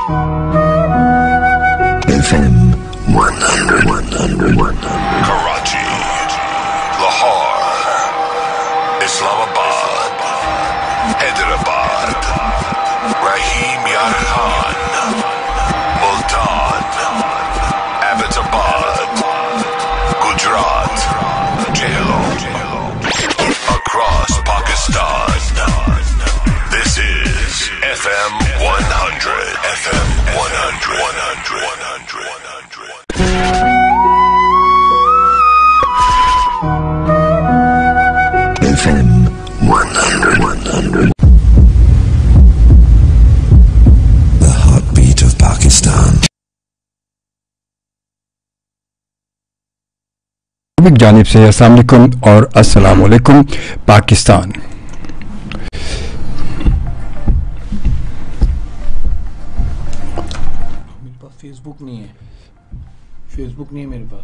FM 100. Karachi, Lahore, Islamabad, Hyderabad, Rahim Yar Khan, Multan, Abbottabad, Gujarat, Jhelum, across Pakistan. This is FM 100. FM 100. FM 100. The heartbeat of Pakistan. जानिब से अस्सलाम वालेकुम और अस्सलाम वालेकुम पाकिस्तान। मेरे पास फेसबुक नहीं है मेरे पास।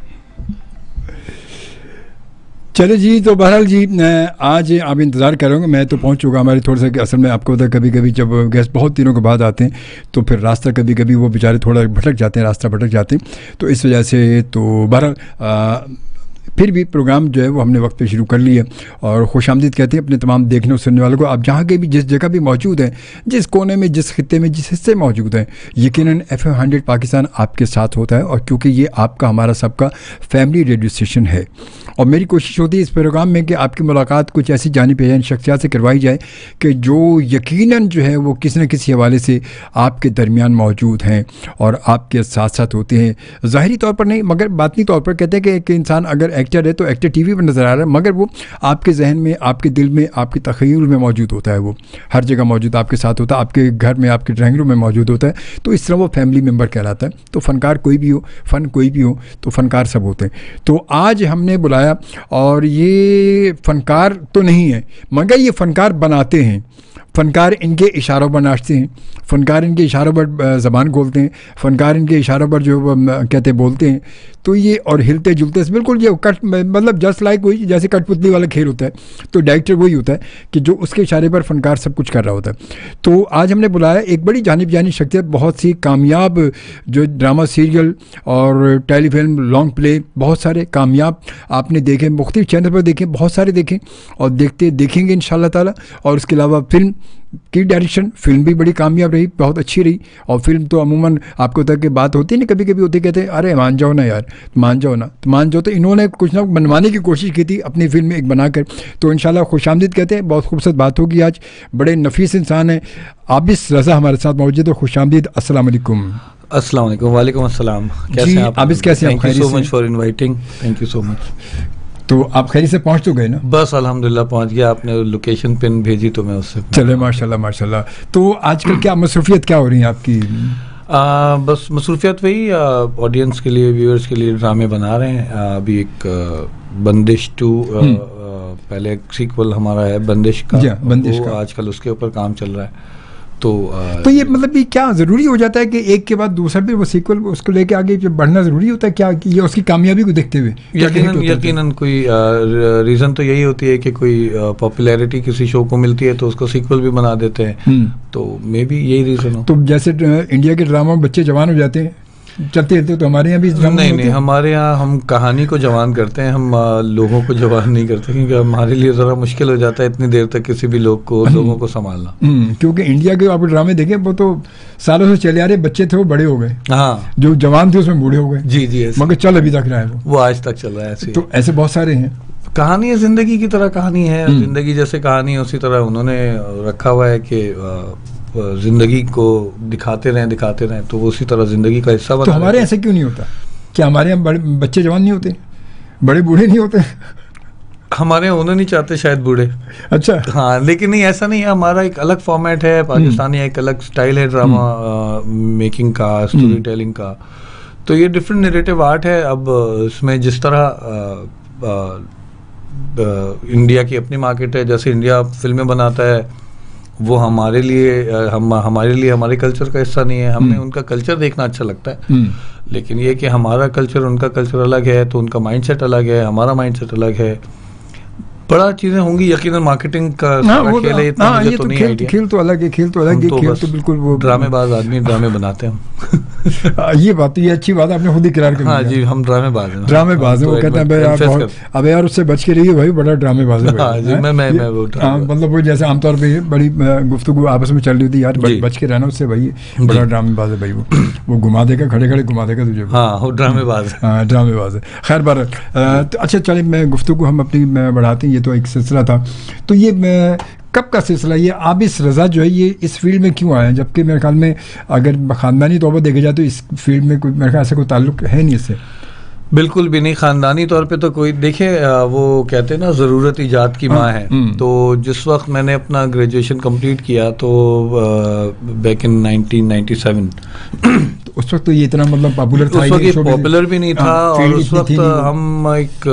चलो जी, तो बहरहाल जी आज आप इंतज़ार करोगे, मैं तो पहुंच चुका। हमारे थोड़ा सा असल में आपको पता है कभी कभी जब गेस्ट बहुत दिनों के बाद आते हैं तो फिर रास्ता कभी कभी वो बेचारे थोड़ा भटक जाते हैं, रास्ता भटक जाते हैं, तो इस वजह से तो बहरहाल फिर भी प्रोग्राम जो है वो हमने वक्त पे शुरू कर लिया और खुशामदीद कहते हैं अपने तमाम देखने और सुनने वालों को। आप जहाँ के भी जिस जगह भी मौजूद हैं, जिस कोने में, जिस खित्ते में, जिस हिस्से में मौजूद हैं, यकीनन FM 100 पाकिस्तान आपके साथ होता है। और क्योंकि ये आपका हमारा सबका फैमिली रेडियो स्टेशन है और मेरी कोशिश होती है इस प्रोग्राम में कि आपकी मुलाकात कुछ ऐसी जानी पहचानी शख्सियत से करवाई जाए कि जो यकीनन जो है वो किसी न किसी हवाले से आपके दरमियान मौजूद हैं और आपके साथ साथ होते हैं। ज़ाहिरी तौर पर नहीं मगर बातनी तौर पर कहते हैं कि एक इंसान अगर एक्टर है तो एक्टर टीवी पर नज़र आ रहा है, मगर वो आपके जहन में, आपके दिल में, आपके तख़य्युल में मौजूद होता है। वो हर जगह मौजूद आपके साथ होता है, आपके घर में, आपके ड्राइंग रूम में मौजूद होता है। तो इस तरह वो फैमिली मेम्बर कहलाता है। तो फ़नकार कोई भी हो, फ़न कोई भी हो, तो फ़नकार सब होते हैं। तो आज हमने बुलाया और ये फ़नकार तो नहीं है मगर ये फ़नकार बनाते हैं। फ़नकार इनके इशारों पर नाचते हैं, फ़नकार इनके इशारों पर ज़बान खोलते हैं, फ़नकार इनके इशारों पर जो कहते बोलते हैं। तो ये और हिलते जुलते बिल्कुल ये कट मतलब जस्ट लाइक वही जैसे कठपुतली वाला खेल होता है। तो डायरेक्टर वही होता है कि जो उसके इशारे पर फ़नकार सब कुछ कर रहा होता है। तो आज हमने बुलाया एक बड़ी जानी पहचानी शख्सियत, बहुत सी कामयाब जो ड्रामा, सीरियल और टेलीफिल्म, लॉन्ग प्ले, बहुत सारे कामयाब आपने देखे, मुख्तलिफ चैनल पर देखे, बहुत सारे देखें और देखेंगे इंशाअल्लाह ताला। और उसके अलावा फिल्म की डायरेक्शन, फिल्म भी बड़ी कामयाब रही, बहुत अच्छी रही। और फिल्म तो अमूमन आपको तक की बात होती है ना, कभी कभी होती, कहते हैं अरे मान जाओ ना यार, मान जाओ ना, तो मान जाओ। तो इन्होंने कुछ ना बनवाने की कोशिश की थी अपनी फिल्म में एक बनाकर। तो इंशाल्लाह खुशामदीद कहते हैं, बहुत खूबसूरत बात होगी आज। बड़े नफीस इंसान है आबिस रज़ा हमारे साथ मौजूद है। खुशामदीद, अस्सलाम वालेकुम। अस्सलाम वालेकुम। वालेकुम अस्सलाम। कैसे हैं आप? आबिस कैसे हैं? Thank you so much for inviting. Thank you so much. तो आप खैरी से पहुंच तो गए ना? बस अल्हम्दुलिल्लाह पहुंच गया। आपने लोकेशन पिन भेजी तो मैं उससे चले, माशाल्लाह माशाल्लाह। तो आजकल क्या मसरूफियत क्या हो रही है आपकी? बस मसरूफियत वही, ऑडियंस के लिए, व्यूअर्स के लिए ड्रामे बना रहे हैं। अभी एक बंदिश 2 पहले एक सीक्वल हमारा है बंदिश का, बंदिश का आजकल उसके ऊपर काम चल रहा है। तो ये मतलब ये क्या ज़रूरी हो जाता है कि एक के बाद दूसरा भी वो सीक्वल उसको लेके आगे बढ़ना ज़रूरी होता है क्या, कि ये उसकी कामयाबी को देखते हुए? यकीनन कोई रीज़न तो यही होती है कि कोई पॉपुलैरिटी किसी शो को मिलती है तो उसको सीक्वल भी बना देते हैं। तो मे बी यही रीज़न हो। तो जैसे इंडिया के ड्रामा में बच्चे जवान हो जाते हैं, चलते रहते, तो हमारे यहाँ भी नहीं, हमारे यहाँ हम कहानी को जवान करते हैं, हम लोगों को जवान नहीं करते, क्योंकि हमारे लिए ज़रा मुश्किल हो जाता है इतनी देर तक किसी भी लोगों को संभालना। क्योंकि इंडिया के आप ड्रामे देखें वो तो सालों से चले आ रहे, बच्चे थे वो बड़े हो गए, हाँ, जो जवान थे उसमें बूढ़े हो गए। जी, मगर चल अभी तक रहा है वो आज तक चल रहा है ऐसे। तो ऐसे बहुत सारे हैं। कहानी है, जिंदगी की तरह कहानी है, जिंदगी जैसे कहानी है उसी तरह उन्होंने रखा हुआ है कि जिंदगी को दिखाते रहें, तो उसी तरह जिंदगी का हिस्सा बना। तो हमारे ऐसे क्यों नहीं होता? क्या हमारे यहाँ बच्चे जवान नहीं होते, बड़े बूढ़े नहीं होते? हमारे यहाँ होना नहीं चाहते शायद बूढ़े। अच्छा, हाँ, लेकिन नहीं, ऐसा नहीं है। हमारा एक अलग फॉर्मेट है, पाकिस्तानी एक अलग स्टाइल है ड्रामा मेकिंग का, स्टोरी टेलिंग का। तो ये डिफरेंट नैरेटिव आर्ट है। अब इसमें जिस तरह इंडिया की अपनी मार्केट है, जैसे इंडिया फिल्में बनाता है, वो हमारे लिए हमारे कल्चर का हिस्सा नहीं है। हमें उनका कल्चर देखना अच्छा लगता है, लेकिन ये कि हमारा कल्चर उनका कल्चर अलग है, तो उनका माइंडसेट अलग है, हमारा माइंडसेट अलग है। बड़ा चीजें होंगी यकीनन, मार्केटिंग का सारा खेल है, इतना मुझे ये तो तो नहीं खेल आइडिया। खेल तो अलग है, खेल तो अलग है, खेल तो बिल्कुल वो ड्रामेबाज आदमी, ड्रामे बनाते हैं हम। ये बात, ये अच्छी बात आपने खुद ही करार कर हाँ दिया। जी, हम ड्रामेबाज हैं। ड्रामेबाज है, वो तो कहते हैं भाई आप confess बहुत, अबे यार उससे बच के रहिए भाई, बड़ा ड्रामेबाज है भाई। हाँ जी, हैं? मैं ये- वो हाँ, मतलब वो जैसे आमतौर पे बड़ी गुफ्तगू आपस में चल रही थी यार, जी। बच के रहना उससे भाई, बड़ा ड्रामेबाज है भाई वो घुमा देगा, खड़े खड़े घुमा देगा तुझे। हाँ, वो ड्रामेबाज है। हाँ, ड्रामेबाज है। खैर बार तो अच्छा चले, मैं गुफ्तगू हम अपनी बढ़ाते हैं, ये तो एक सिलसिला था। तो ये कब का सिलसिला, ये आबिस रज़ा जो है ये इस फील्ड में क्यों आया, जबकि मेरे ख्याल में अगर ख़ानदानी तौर पर देखा जाए तो इस फील्ड में कोई मेरे ख्याल से कोई ताल्लुक है नहीं इससे? बिल्कुल भी नहीं, खानदानी तौर पे तो कोई, देखे वो कहते हैं ना ज़रूरत ईजाद की माँ है। तो जिस वक्त मैंने अपना ग्रेजुएशन कंप्लीट किया तो बैक इन 1997, तो उस वक्त तो ये इतना मतलब पॉपुलर था, उस वक्त ये ये शो पॉपुलर भी नहीं था, और फील्ड उस इतनी वक्त थी नहीं वो। हम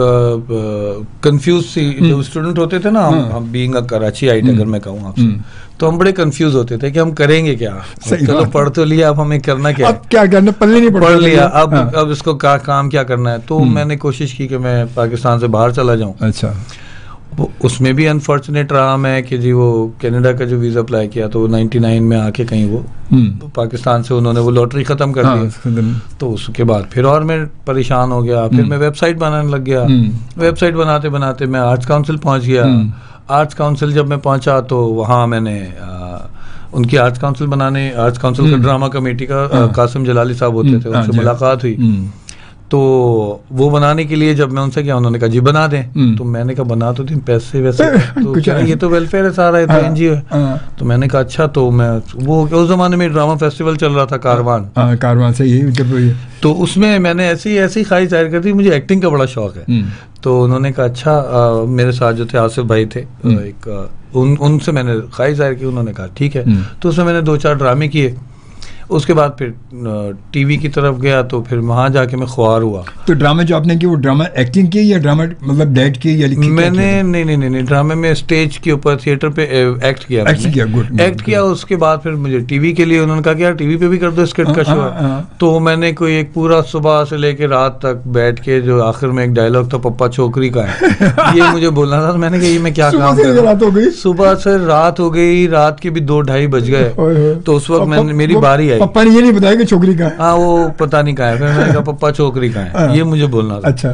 एक कंफ्यूज सी, जो स्टूडेंट होते थे ना, हम बीइंग अ कराची आइट, अगर मैं कहूँ आपसे, तो हम बड़े कंफ्यूज होते थे कि हम करेंगे क्या। सही चलो बात। पढ़ तो लिया, अब हमें करना क्या है, अब क्या करना, पल्ले नहीं पढ़ लिया, हाँ। अब इसको काम क्या करना है। तो मैंने कोशिश की कि मैं पाकिस्तान से बाहर चला जाऊं। अच्छा, उसमें भी अनफॉर्चुनेट रहा मैं कि जी वो कनाडा का जो वीज़ा अप्लाई किया तो 99 में आके कहीं वो पाकिस्तान से उन्होंने वो लॉटरी ख़त्म कर दी। तो उसके बाद फिर और मैं परेशान हो गया, फिर मैं वेबसाइट बनाने लग गया। वेबसाइट बनाते बनाते मैं आर्ट्स काउंसिल पहुंच गया। आर्ट्स काउंसिल जब मैं पहुंचा तो वहाँ मैंने उनकी आर्ट्स काउंसिल का ड्रामा कमेटी का कासिम जलाली साहब होते थे, उनसे मुलाकात हुई। तो वो बनाने के लिए जब मैं उनसे गया, उन्होंने कहा जी बना दें। तो मैंने कहा बना तो दिन पैसे वैसे तो ये तो वेलफेयर है सारा, ये तो एनजीओ है। तो मैंने कहा अच्छा, तो मैं वो उस जमाने में ड्रामा फेस्टिवल चल रहा था, कारवान से ही जब तो उसमें मैंने ऐसी ख्वाहिश जाहिर कर दी, मुझे एक्टिंग का बड़ा शौक है। तो उन्होंने कहा अच्छा, मेरे साथ जो थे आसिफ भाई थे एक, उनसे मैंने ख्वाहिश जाहिर की। उन्होंने कहा ठीक है। तो उसमें मैंने 2-4 ड्रामे किए। उसके बाद फिर टीवी की तरफ गया, तो फिर वहाँ जाके मैं ख्वार हुआ। तो ड्रामे जो आपने किया वो ड्रामा एक्टिंग की या ड्रामा मतलब डायरेक्ट की या लिखी? मैंने नहीं, ड्रामे में स्टेज के ऊपर थिएटर पे एक्ट किया। एक्ट किया। उसके बाद फिर मुझे टीवी के लिए उन्होंने कहा कि यार टीवी पे भी कर दो, स्किट का शो है। तो मैंने कोई एक पूरा सुबह से लेके रात तक बैठ के, जो आखिर में एक डायलॉग था पप्पा छोकरी का है, ये मुझे बोलना था। तो मैंने कहा ये मैं क्या काम कर रहा हूँ, सुबह से रात हो गई, रात के भी 2-2:30 बज गए। तो उस वक्त मेरी बारी आई। पप्पा ने ये नहीं बताया कि छोकरी का है? हाँ, वो पता नहीं कहा है। फिर मैंने कहा पप्पा छोकरी का है, ये मुझे बोलना था। अच्छा।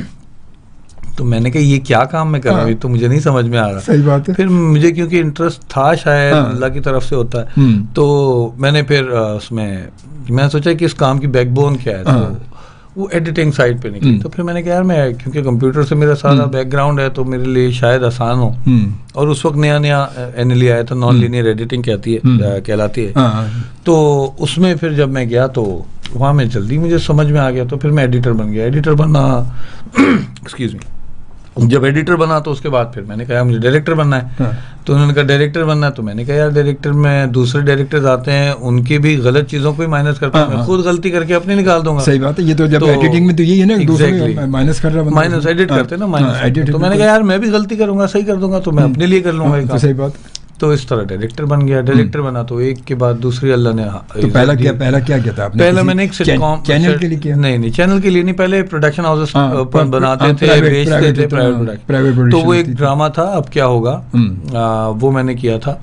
तो मैंने कहा ये क्या काम मैं कर रहा हूँ, तो मुझे नहीं समझ में आ रहा। सही बात है। फिर मुझे क्योंकि इंटरेस्ट था, शायद अल्लाह की तरफ से होता है, तो मैंने फिर उसमें मैं सोचा कि इस काम की बैकबोन क्या है। तो वो एडिटिंग साइड पे निकली। तो फिर मैंने कहा यार, मैं क्योंकि कंप्यूटर से मेरा सारा बैकग्राउंड है, तो मेरे लिए शायद आसान हो। और उस वक्त नया एनएलई आया था, नॉन लीनियर एडिटिंग कहलाती है। तो उसमें फिर जब मैं गया तो वहाँ में जल्दी मुझे समझ में आ गया। तो फिर मैं एडिटर बन गया। एडिटर बनना एक्सक्यूज मी, जब एडिटर बना तो उसके बाद फिर मैंने कहा मुझे डायरेक्टर बनना है। तो उन्होंने कहा डायरेक्टर बनना है। तो मैंने कहा यार डायरेक्टर में दूसरे डायरेक्टर्स आते हैं, उनकी भी गलत चीजों को ही माइनस करता हूँ, मैं खुद गलती करके अपने निकाल दूंगा। सही बात है। ये तो जब एडिटिंग में तो यही है ना, दूसरे माइनस कर रहा है, माइनस एडिट करते हैं ना, माइनस। तो मैंने कहा यार मैं भी गलती करूंगा, सही कर दूंगा, तो मैं अपने लिए कर लूंगा। सही बात। तो इस तरह डायरेक्टर बन गया। डायरेक्टर बना तो एक के बाद दूसरी अल्लाह ने। तो पहला क्या किया था आपने? पहले मैंने एक सिटकॉम चैनल के लिए किया? नहीं, चैनल के लिए नहीं, पहले प्रोडक्शन हाउसेस बनाते थे, बेचते थे, प्राइवेट। तो वो एक ड्रामा था अब क्या होगा, वो मैंने किया था।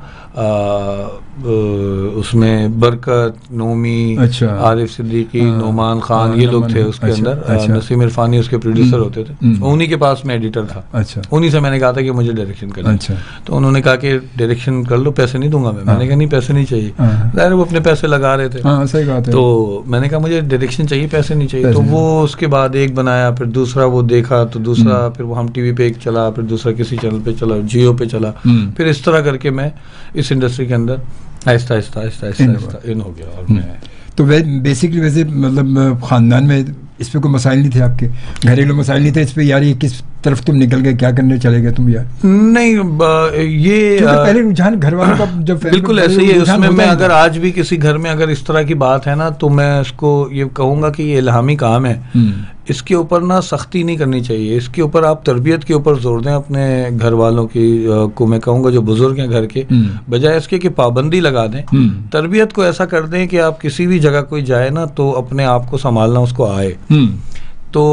उसमें बरकत, नोमी, अच्छा, आरिफ सिद्दीकी, नोमान खान, ये लोग थे उसके अंदर। नसीम इरफानी उसके प्रोड्यूसर होते थे। उन्हीं के पास मैं एडिटर था। अच्छा। उन्हीं से मैंने कहा था कि मुझे डायरेक्शन करना। अच्छा। तो उन्होंने कहा कि डायरेक्शन कर लो, पैसे नहीं दूंगा मैं। मैंने कहा नहीं, पैसे नहीं चाहिए। ज़ाहिर वो अपने पैसे लगा रहे थे। सही बात है। तो मैंने कहा मुझे डायरेक्शन चाहिए, पैसे नहीं चाहिए। तो वो उसके बाद एक बनाया, फिर दूसरा वो देखा, तो दूसरा फिर वो हम टीवी पे एक चला, फिर दूसरा किसी चैनल पे चला, जियो पे चला। फिर इस तरह करके मैं इस इंडस्ट्री के अंदर आहिस्ता इन हो गया। और मैं तो बेसिकली वैसे मतलब खानदान में इस पे कोई मसाइल नहीं थे आपके, घरेलू मसाइल नहीं थे इस पे यार ये किस तरफ तुम निकल गए, क्या करने चले गए तुम यार? नहीं, ये पहले रुझान घर वालों का जब बिल्कुल ऐसे ही है। उसमें मैं अगर आज भी किसी घर में अगर इस तरह की बात है ना, तो मैं उसको ये कहूँगा कि ये इल्हामी काम है। इसके ऊपर ना सख्ती नहीं करनी चाहिए, इसके ऊपर आप तरबियत के ऊपर जोर दें अपने घर वालों की को। मैं कहूँगा जो बुजुर्ग हैं घर के, बजाय इसके कि पाबंदी लगा दें, तरबियत को ऐसा कर दें कि आप किसी भी जगह कोई जाए ना तो अपने आप को संभालना उसको आए। तो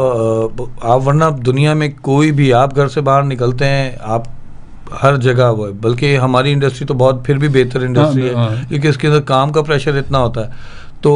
आप वरना दुनिया में कोई भी, आप घर से बाहर निकलते हैं, आप हर जगह वो है, बल्कि हमारी इंडस्ट्री तो बहुत फिर भी बेहतर इंडस्ट्री है क्योंकि इसके अंदर काम का प्रेशर इतना होता है। तो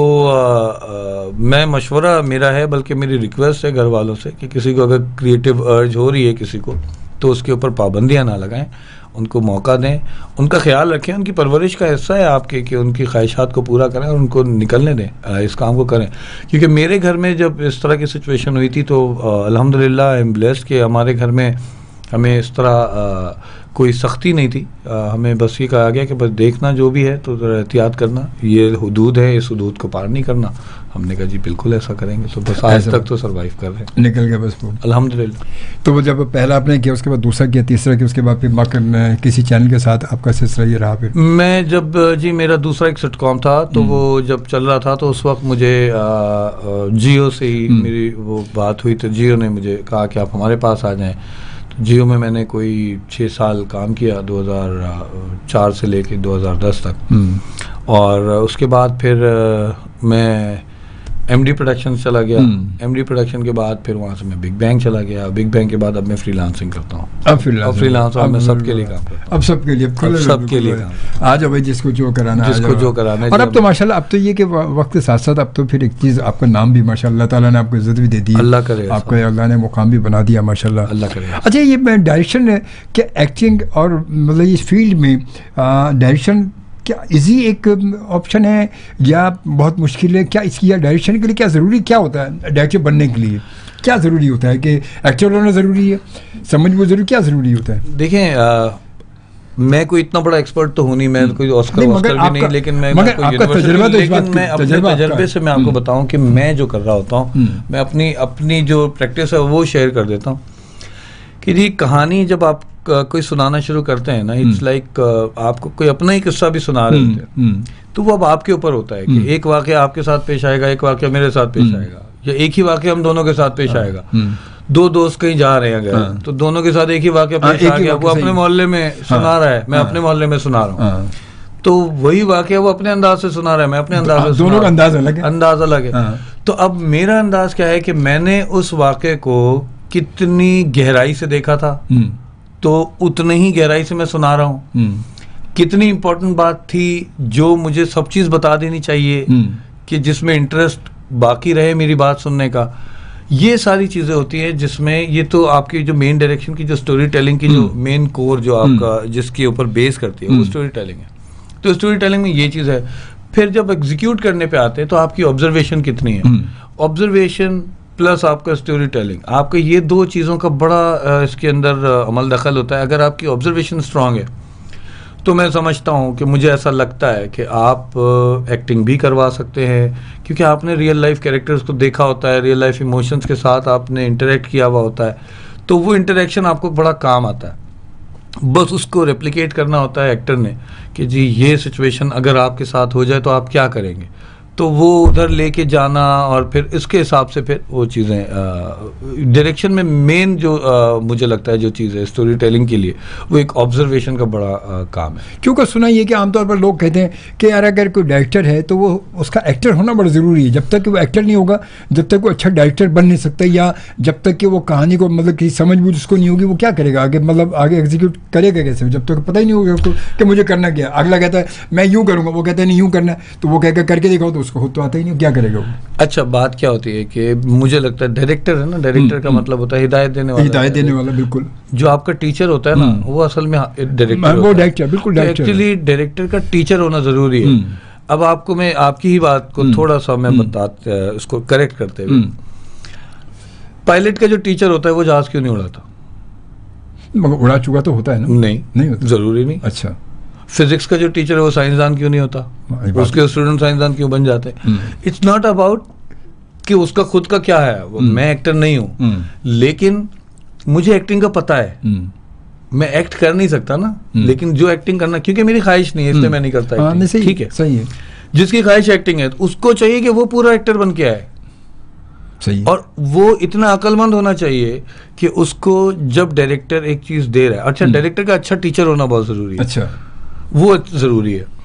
मैं मशवरा मेरा है, बल्कि मेरी रिक्वेस्ट है घर वालों से कि किसी को अगर क्रिएटिव अर्ज हो रही है किसी को, तो उसके ऊपर पाबंदियां ना लगाएं, उनको मौका दें, उनका ख्याल रखें, उनकी परवरिश का हिस्सा है आपके कि उनकी ख्वाहिशात को पूरा करें और उनको निकलने दें, इस काम को करें। क्योंकि मेरे घर में जब इस तरह की सिचुएशन हुई थी तो अल्हम्दुलिल्लाह आई एम ब्लेस्ड कि हमारे घर में हमें इस तरह कोई सख्ती नहीं थी, हमें बस ये कहा गया कि बस देखना जो भी है तो एहतियात करना, ये हुदूद है, इस हुदूद को पार नहीं करना। हमने कहा जी बिल्कुल ऐसा करेंगे। तो बस आज तक तो सरवाइव कर रहे हैं, निकल गया बस वो, अल्हम्दुलिल्लाह। तो वो जब पहला आपने किया, उसके बाद दूसरा किया, तीसरा किया, उसके बाद फिर किसी चैनल के साथ आपका सिलसिला ये रहा? फिर मैं जब जी मेरा दूसरा एक सिटकॉम था, तो वो जब चल रहा था तो उस वक्त मुझे जियो से ही मेरी वो बात हुई, तो जियो ने मुझे कहा कि आप हमारे पास आ जाएं। जियो में मैंने कोई 6 साल काम किया, 2004 से लेके 2010 तक। और उसके बाद फिर मैं एमडी प्रोडक्शन चला गया। एमडी प्रोडक्शन के बाद फिर वहाँ से मैं बिग बैंग चला गया। बिग बैंग के बाद अब मैं फ्रीलांसिंग करता हूँ। अब फ्रीलांस मैं सबके लिए काम करता हूँ। अब सबके लिए, सबके लिए काम। आ जाओ भाई, जिसको जो कराना, जिसको जो कराना। और अब तो माशाल्लाह, अब तो ये कि वक्त के साथ साथ अब तो फिर एक चीज़, आपका नाम भी माशाल्लाह ताला ने आपको इज्जत भी दे दी, अल्लाह करे, आपको अल्लाह ने मुकाम भी बना दिया माशाल्लाह, अल्लाह करे। अच्छा, ये डायरेक्शन क्या एक्टिंग और मतलब इस फील्ड में डायरेक्शन क्या इजी एक ऑप्शन है या बहुत मुश्किल है? क्या इसकी, या डायरेक्शन के लिए क्या ज़रूरी, क्या होता है डायरेक्टर बनने के लिए? क्या ज़रूरी होता है कि एक्टर होना ज़रूरी है, समझ वो ज़रूरी, क्या ज़रूरी होता है? देखें, मैं कोई इतना बड़ा एक्सपर्ट तो हूँ नहीं, मैं कोई ऑस्कर भी नहीं, लेकिन मैं आपका तजुर्बा, लेकिन मैं अपने तजर्बे से मैं आपको बताऊँ कि मैं जो कर रहा होता हूँ, मैं अपनी जो प्रैक्टिस है वो शेयर कर देता हूँ कि जी कहानी जब आप कोई सुनाना शुरू करते हैं ना, इट्स लाइक आपको कोई अपना ही किस्सा भी सुना रहे होते हैं, तो वो अब आपके ऊपर होता है कि एक वाकया आपके साथ पेश आएगा, एक वाकया मेरे साथ पेश आएगा, या एक ही वाकया हम दोनों के साथ पेश आएगा। दो दोस्त कहीं जा रहे हैं अगर, तो दोनों के साथ एक ही वाकया पेश आ गया, वो अपने मोहल्ले में सुना रहा है, मैं अपने मोहल्ले में सुना रहा हूँ, तो वही वाकया वो अपने अंदाज से सुना रहा है, मैं अपने अंदाज से, दोनों का अंदाज अलग है। तो अब मेरा अंदाज क्या है कि मैंने उस वाकये को कितनी गहराई से देखा था, तो उतनी ही गहराई से मैं सुना रहा हूँ। कितनी इंपॉर्टेंट बात थी जो मुझे सब चीज बता देनी चाहिए कि जिसमें इंटरेस्ट बाकी रहे मेरी बात सुनने का, ये सारी चीजें होती हैं जिसमें, ये तो आपकी जो मेन डायरेक्शन की जो स्टोरी टेलिंग की जो मेन कोर जो आपका जिसके ऊपर बेस करती है वो स्टोरी टेलिंग है। तो स्टोरी टेलिंग में ये चीज है। फिर जब एग्जीक्यूट करने पे आते हैं तो आपकी ऑब्जर्वेशन कितनी है, ऑब्जर्वेशन प्लस आपका स्टोरी टेलिंग, आपके ये दो चीज़ों का बड़ा इसके अंदर अमल दखल होता है। अगर आपकी ऑब्जर्वेशन स्ट्रांग है तो मैं समझता हूँ कि मुझे ऐसा लगता है कि आप एक्टिंग भी करवा सकते हैं, क्योंकि आपने रियल लाइफ कैरेक्टर्स को देखा होता है, रियल लाइफ इमोशंस के साथ आपने इंटरेक्ट किया हुआ होता है, तो वो इंटरेक्शन आपको बड़ा काम आता है। बस उसको रेप्लिकेट करना होता है एक्टर ने कि जी ये सिचुएशन अगर आपके साथ हो जाए तो आप क्या करेंगे, तो वो उधर लेके जाना और फिर इसके हिसाब से फिर वो चीज़ें डायरेक्शन में मेन जो मुझे लगता है जो चीज़ है स्टोरी टेलिंग के लिए, वो एक ऑब्जर्वेशन का बड़ा काम है। क्योंकि सुना ये कि आमतौर पर लोग कहते हैं कि यार अगर कोई डायरेक्टर है तो वो उसका एक्टर होना बड़ा ज़रूरी है, जब तक कि वो एक्टर नहीं होगा जब तक वो अच्छा डायरेक्टर बन नहीं सकता, या जब तक कि वो कहानी को मतलब किसी समझ बूझ उसको नहीं होगी वो क्या करेगा आगे, मतलब आगे एग्जीक्यूट करेगा कैसे जब तक पता ही नहीं होगा उसको कि मुझे करना क्या। अगला कहता है मैं यूँ करूँगा, वो कहता है नहीं यूँ करना, तो वो कहकर करके दिखाओ तो उसको खुद तो आता ही नहीं, क्या करेगा वो। अच्छा, बात क्या होती है कि मुझे लगता है डायरेक्टर है ना, डायरेक्टर का मतलब होता है हिदायत देने वाला, बिल्कुल। जो आपका टीचर होता है ना वो असल में डायरेक्टर, वो डायरेक्टर बिल्कुल डायरेक्टर। एक्चुअली डायरेक्टर का टीचर होना जरूरी है। अब आपको मैं आपकी ही बात को थोड़ा सा मैं बताते उसको करेक्ट करते हुए, पायलट का जो टीचर होता है वो जहाज क्यों नहीं उड़ाता? मगर उड़ा चुका तो होता है ना। नहीं होता, जरूरी नहीं। अच्छा, फिजिक्स का जो टीचर है वो साइंसदान क्यों नहीं होता? उसके स्टूडेंट साइंसदान क्यों बन जाते? इट्स नॉट अबाउट कि उसका खुद का क्या है, मैं एक्टर नहीं हूं लेकिन मुझे एक्टिंग का पता है, मैं एक्ट कर नहीं सकता ना, लेकिन जो एक्टिंग करना, क्योंकि मेरी ख्वाहिश नहीं है इसलिए मैं नहीं करता। ठीक है, सही है। जिसकी ख्वाहिश एक्टिंग है उसको चाहिए कि वो पूरा एक्टर बन के आए। सही। और वो इतना अक्लमंद होना चाहिए कि उसको जब डायरेक्टर एक चीज दे रहा है, अच्छा डायरेक्टर का अच्छा टीचर होना बहुत जरूरी है। अच्छा, वो जरूरी है।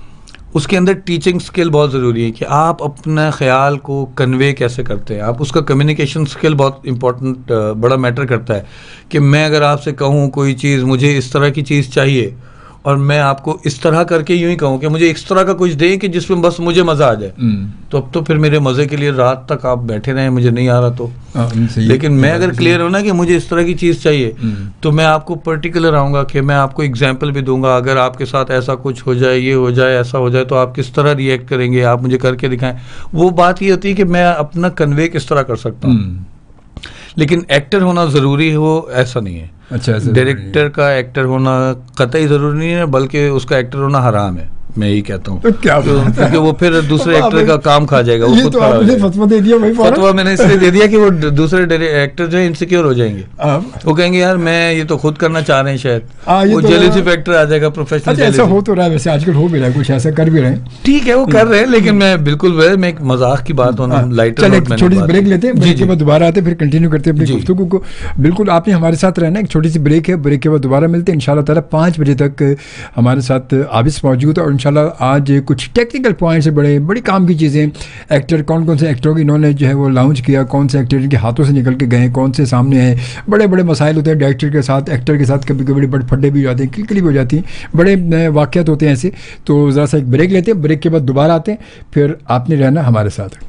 उसके अंदर टीचिंग स्किल बहुत ज़रूरी है कि आप अपना ख्याल को कन्वे कैसे करते हैं, आप उसका कम्युनिकेशन स्किल बहुत इंपॉर्टेंट, बड़ा मैटर करता है कि मैं अगर आपसे कहूँ कोई चीज़, मुझे इस तरह की चीज़ चाहिए और मैं आपको इस तरह करके यूं ही कहूँ कि मुझे इस तरह का कुछ दें कि जिसमें बस मुझे मज़ा आ जाए, तो अब तो फिर मेरे मज़े के लिए रात तक आप बैठे रहें, मुझे नहीं आ रहा तो। लेकिन मैं अगर क्लियर हूँ ना कि मुझे इस तरह की चीज़ चाहिए, तो मैं आपको पर्टिकुलर आऊँगा कि मैं आपको एग्जाम्पल भी दूंगा, अगर आपके साथ ऐसा कुछ हो जाए, ये हो जाए, ऐसा हो जाए, तो आप किस तरह रिएक्ट करेंगे, आप मुझे करके दिखाएं। वो बात ये होती है कि मैं अपना कन्वे किस तरह कर सकता हूँ। लेकिन एक्टर होना ज़रूरी हो ऐसा नहीं है। अच्छा, डायरेक्टर का एक्टर होना कतई ज़रूरी नहीं है, बल्कि उसका एक्टर होना हराम है, मैं यही कहता हूँ। तो क्या क्योंकि वो फिर दूसरे एक्टर का काम खा जाएगा। वो खुद तो आपने फतवा दे दिया भाई। फतवा मैंने इसलिए दे दिया कि वो दूसरे एक्टर जो है इनसिक्योर हो जाएंगे। वो कहेंगे यार मैं ये तो खुद करना चाह रहे हैं शायद, वो जेलसी फैक्टर आ जाएगा, प्रोफेशनल। ऐसा हो तो रहा है वैसे, आजकल हो भी रहा है, कुछ ऐसा कर भी रहे हैं। ठीक है, वो कर रहे हैं, लेकिन मैं बिल्कुल मैं एक मजाक की बात होना, लाइटर नोट में। छोटी सी ब्रेक लेते हैं, ब्रेक के बाद दोबारा आते हैं, फिर कंटिन्यू करते हैं अपनी गुफ्तगू को। बिल्कुल आपने हमारे साथ रहना है, एक छोटी सी ब्रेक है, ब्रेक के बाद दोबारा मिलते हैं इंशाल्लाह ताला। 5 बजे तक हमारे साथ आबिस मौजूद है और इंशाल्लाह आज कुछ टेक्निकल पॉइंट्स से बड़ी काम की चीज़ें, एक्टर कौन से एक्टरों की इन्होंने जो है वो लॉन्च किया, कौन से एक्टर इनके हाथों से निकल के गए, कौन से सामने हैं, बड़े मसाइल होते हैं डायरेक्टर के साथ, एक्टर के साथ, कभी कभी बड़े फड्डे भी हो जाते हैं, किलकिली भी हो जाती हैं, बड़े वाक़यात होते हैं ऐसे। तो ज़रा सा एक ब्रेक लेते हैं, ब्रेक के बाद दोबारा आते हैं, फिर आपने रहना हमारे साथ।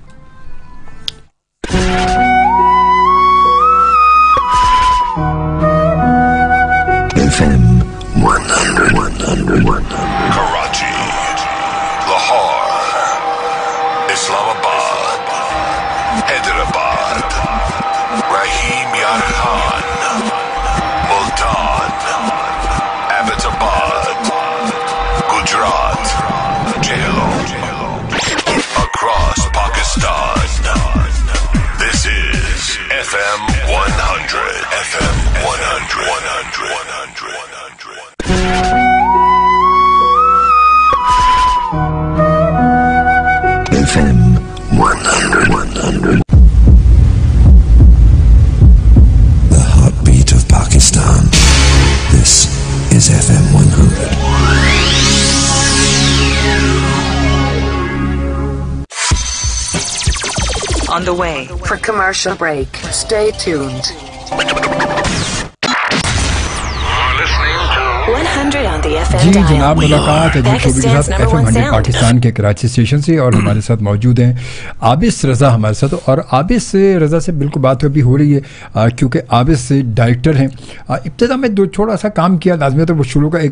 FM 100. Karachi, Lahore, Islamabad, Hyderabad, Rahim Yar Khan, Multan, Abbottabad, Gujarat, Jhelum, across Pakistan. This is FM 100. FM 100. 100. FM 100. The heartbeat of Pakistan. This is FM 100. On the way for commercial break. Stay tuned. 100 on the FM ji dial. जनाब, मुलाकात है जी शोबी के साथ FM 100 Pakistan के Karachi station से, और हमारे साथ मौजूद हैं आबिस रज़ा हमारे साथ। और आबिस रज़ा से बिल्कुल बात अभी हो रही है क्योंकि आबिस डायरेक्टर हैं। इब्तिदा में थोड़ा सा काम किया लाजमी, तो वो शुरू का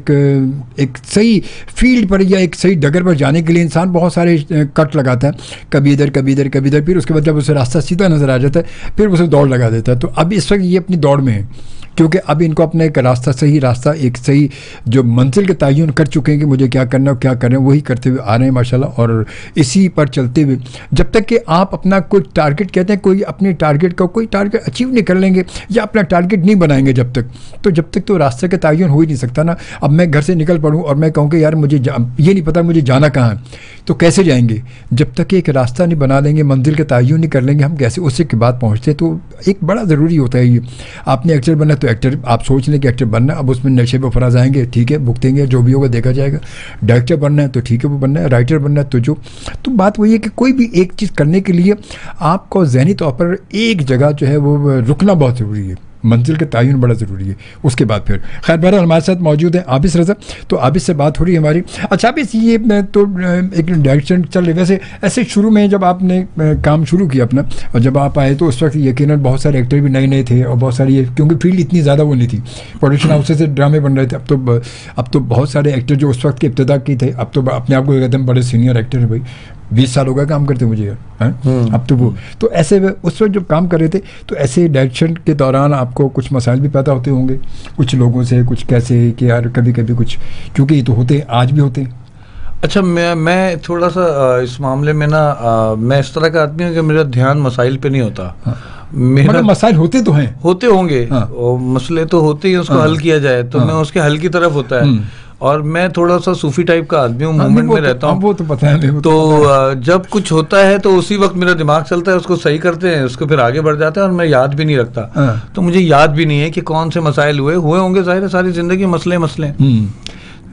एक सही फील्ड पर या एक सही डगर पर जाने के लिए इंसान बहुत सारे कट लगाता है, कभी इधर कभी इधर कभी इधर, फिर उसके बाद जब उसे रास्ता सीधा नज़र आ जाता है फिर उसे दौड़ लगा देता है। तो अब इस वक्त ये अपनी दौड़ में है, क्योंकि अब इनको अपना एक सही रास्ता एक सही जो मंजिल के तयन कर चुके हैं कि मुझे क्या करना है, क्या करना है, वही करते हुए आ रहे हैं माशाल्लाह। और इसी पर चलते हुए जब तक कि आप अपना कोई टारगेट, कहते हैं कोई अपने टारगेट का कोई टारगेट अचीव नहीं कर लेंगे या अपना टारगेट नहीं बनाएंगे जब तक तो रास्ते का तयन हो ही नहीं सकता ना। अब मैं घर से निकल पड़ूँ और मैं कहूँ कि यार मुझे ये नहीं पता मुझे जाना कहाँ है, तो कैसे जाएंगे? जब तक एक रास्ता नहीं बना लेंगे, मंजिल का तयन नहीं कर लेंगे, हम कैसे उसी के बाद पहुँचते। तो एक बड़ा ज़रूरी होता है ये। आपने एक्टर बनना तो एक्टर, आप सोच लें कि एक्टर बनना, अब उसमें नशे पर फराज आएंगे, ठीक है, भुगतेंगे, जो भी होगा देखा जाएगा। डायरेक्टर बनना है तो ठीक है वो बनना है, राइटर बनना है तो बात वही है कि कोई भी एक चीज़ करने के लिए आपको ज़हनी तौर पर एक जगह जो है वो रुकना बहुत ज़रूरी है, मंजिल का तयन बड़ा ज़रूरी है। उसके बाद फिर खैर बहरहाल हमारे साथ मौजूद है आबिस रज़ा। तो आबिस से बात हो रही है हमारी। अच्छा आबिस, ये तो एक डायरेक्शन चल रही, वैसे ऐसे शुरू में जब आपने काम शुरू किया अपना और जब आप आए तो उस वक्त यकीनन बहुत सारे एक्टर भी नए थे और बहुत सारी, क्योंकि फील्ड इतनी ज़्यादा वो नहीं थी, प्रोडक्शन हाउसेस से ड्रामे बन रहे थे। अब तो बहुत सारे एक्टर जो उस वक्त के इब्तिदा की थे, अब तो अपने आप को एकदम बड़े सीनियर एक्टर है भाई, 20 साल हो गए काम करते मुझे यार। अब तो वो तो ऐसे उस वक्त जब काम कर रहे थे तो ऐसे डायरेक्शन के दौरान आपको कुछ मसाइल भी पैदा होते होंगे कुछ लोगों से, कुछ कैसे कि यार कभी कभी कुछ, क्योंकि ये तो होते आज भी होते हैं। अच्छा, मैं थोड़ा सा इस मामले में ना मैं इस तरह का आदमी हूँ कि मेरा ध्यान मसाइल पे नहीं होता। मतलब मसाइल होते तो हैं, होते होंगे, और मसले तो होते ही, उसको हल किया जाए तो मैं उसके हल की तरफ होता है। और मैं थोड़ा सा सूफी टाइप का आदमी हूँ, मूवमेंट में रहता हूँ, वो तो पता है। तो जब कुछ होता है तो उसी वक्त मेरा दिमाग चलता है, उसको सही करते हैं, उसको फिर आगे बढ़ जाता है और मैं याद भी नहीं रखता। तो मुझे याद भी नहीं है कि कौन से मसाइल हुए होंगे, जाहिर है सारी जिंदगी मसले।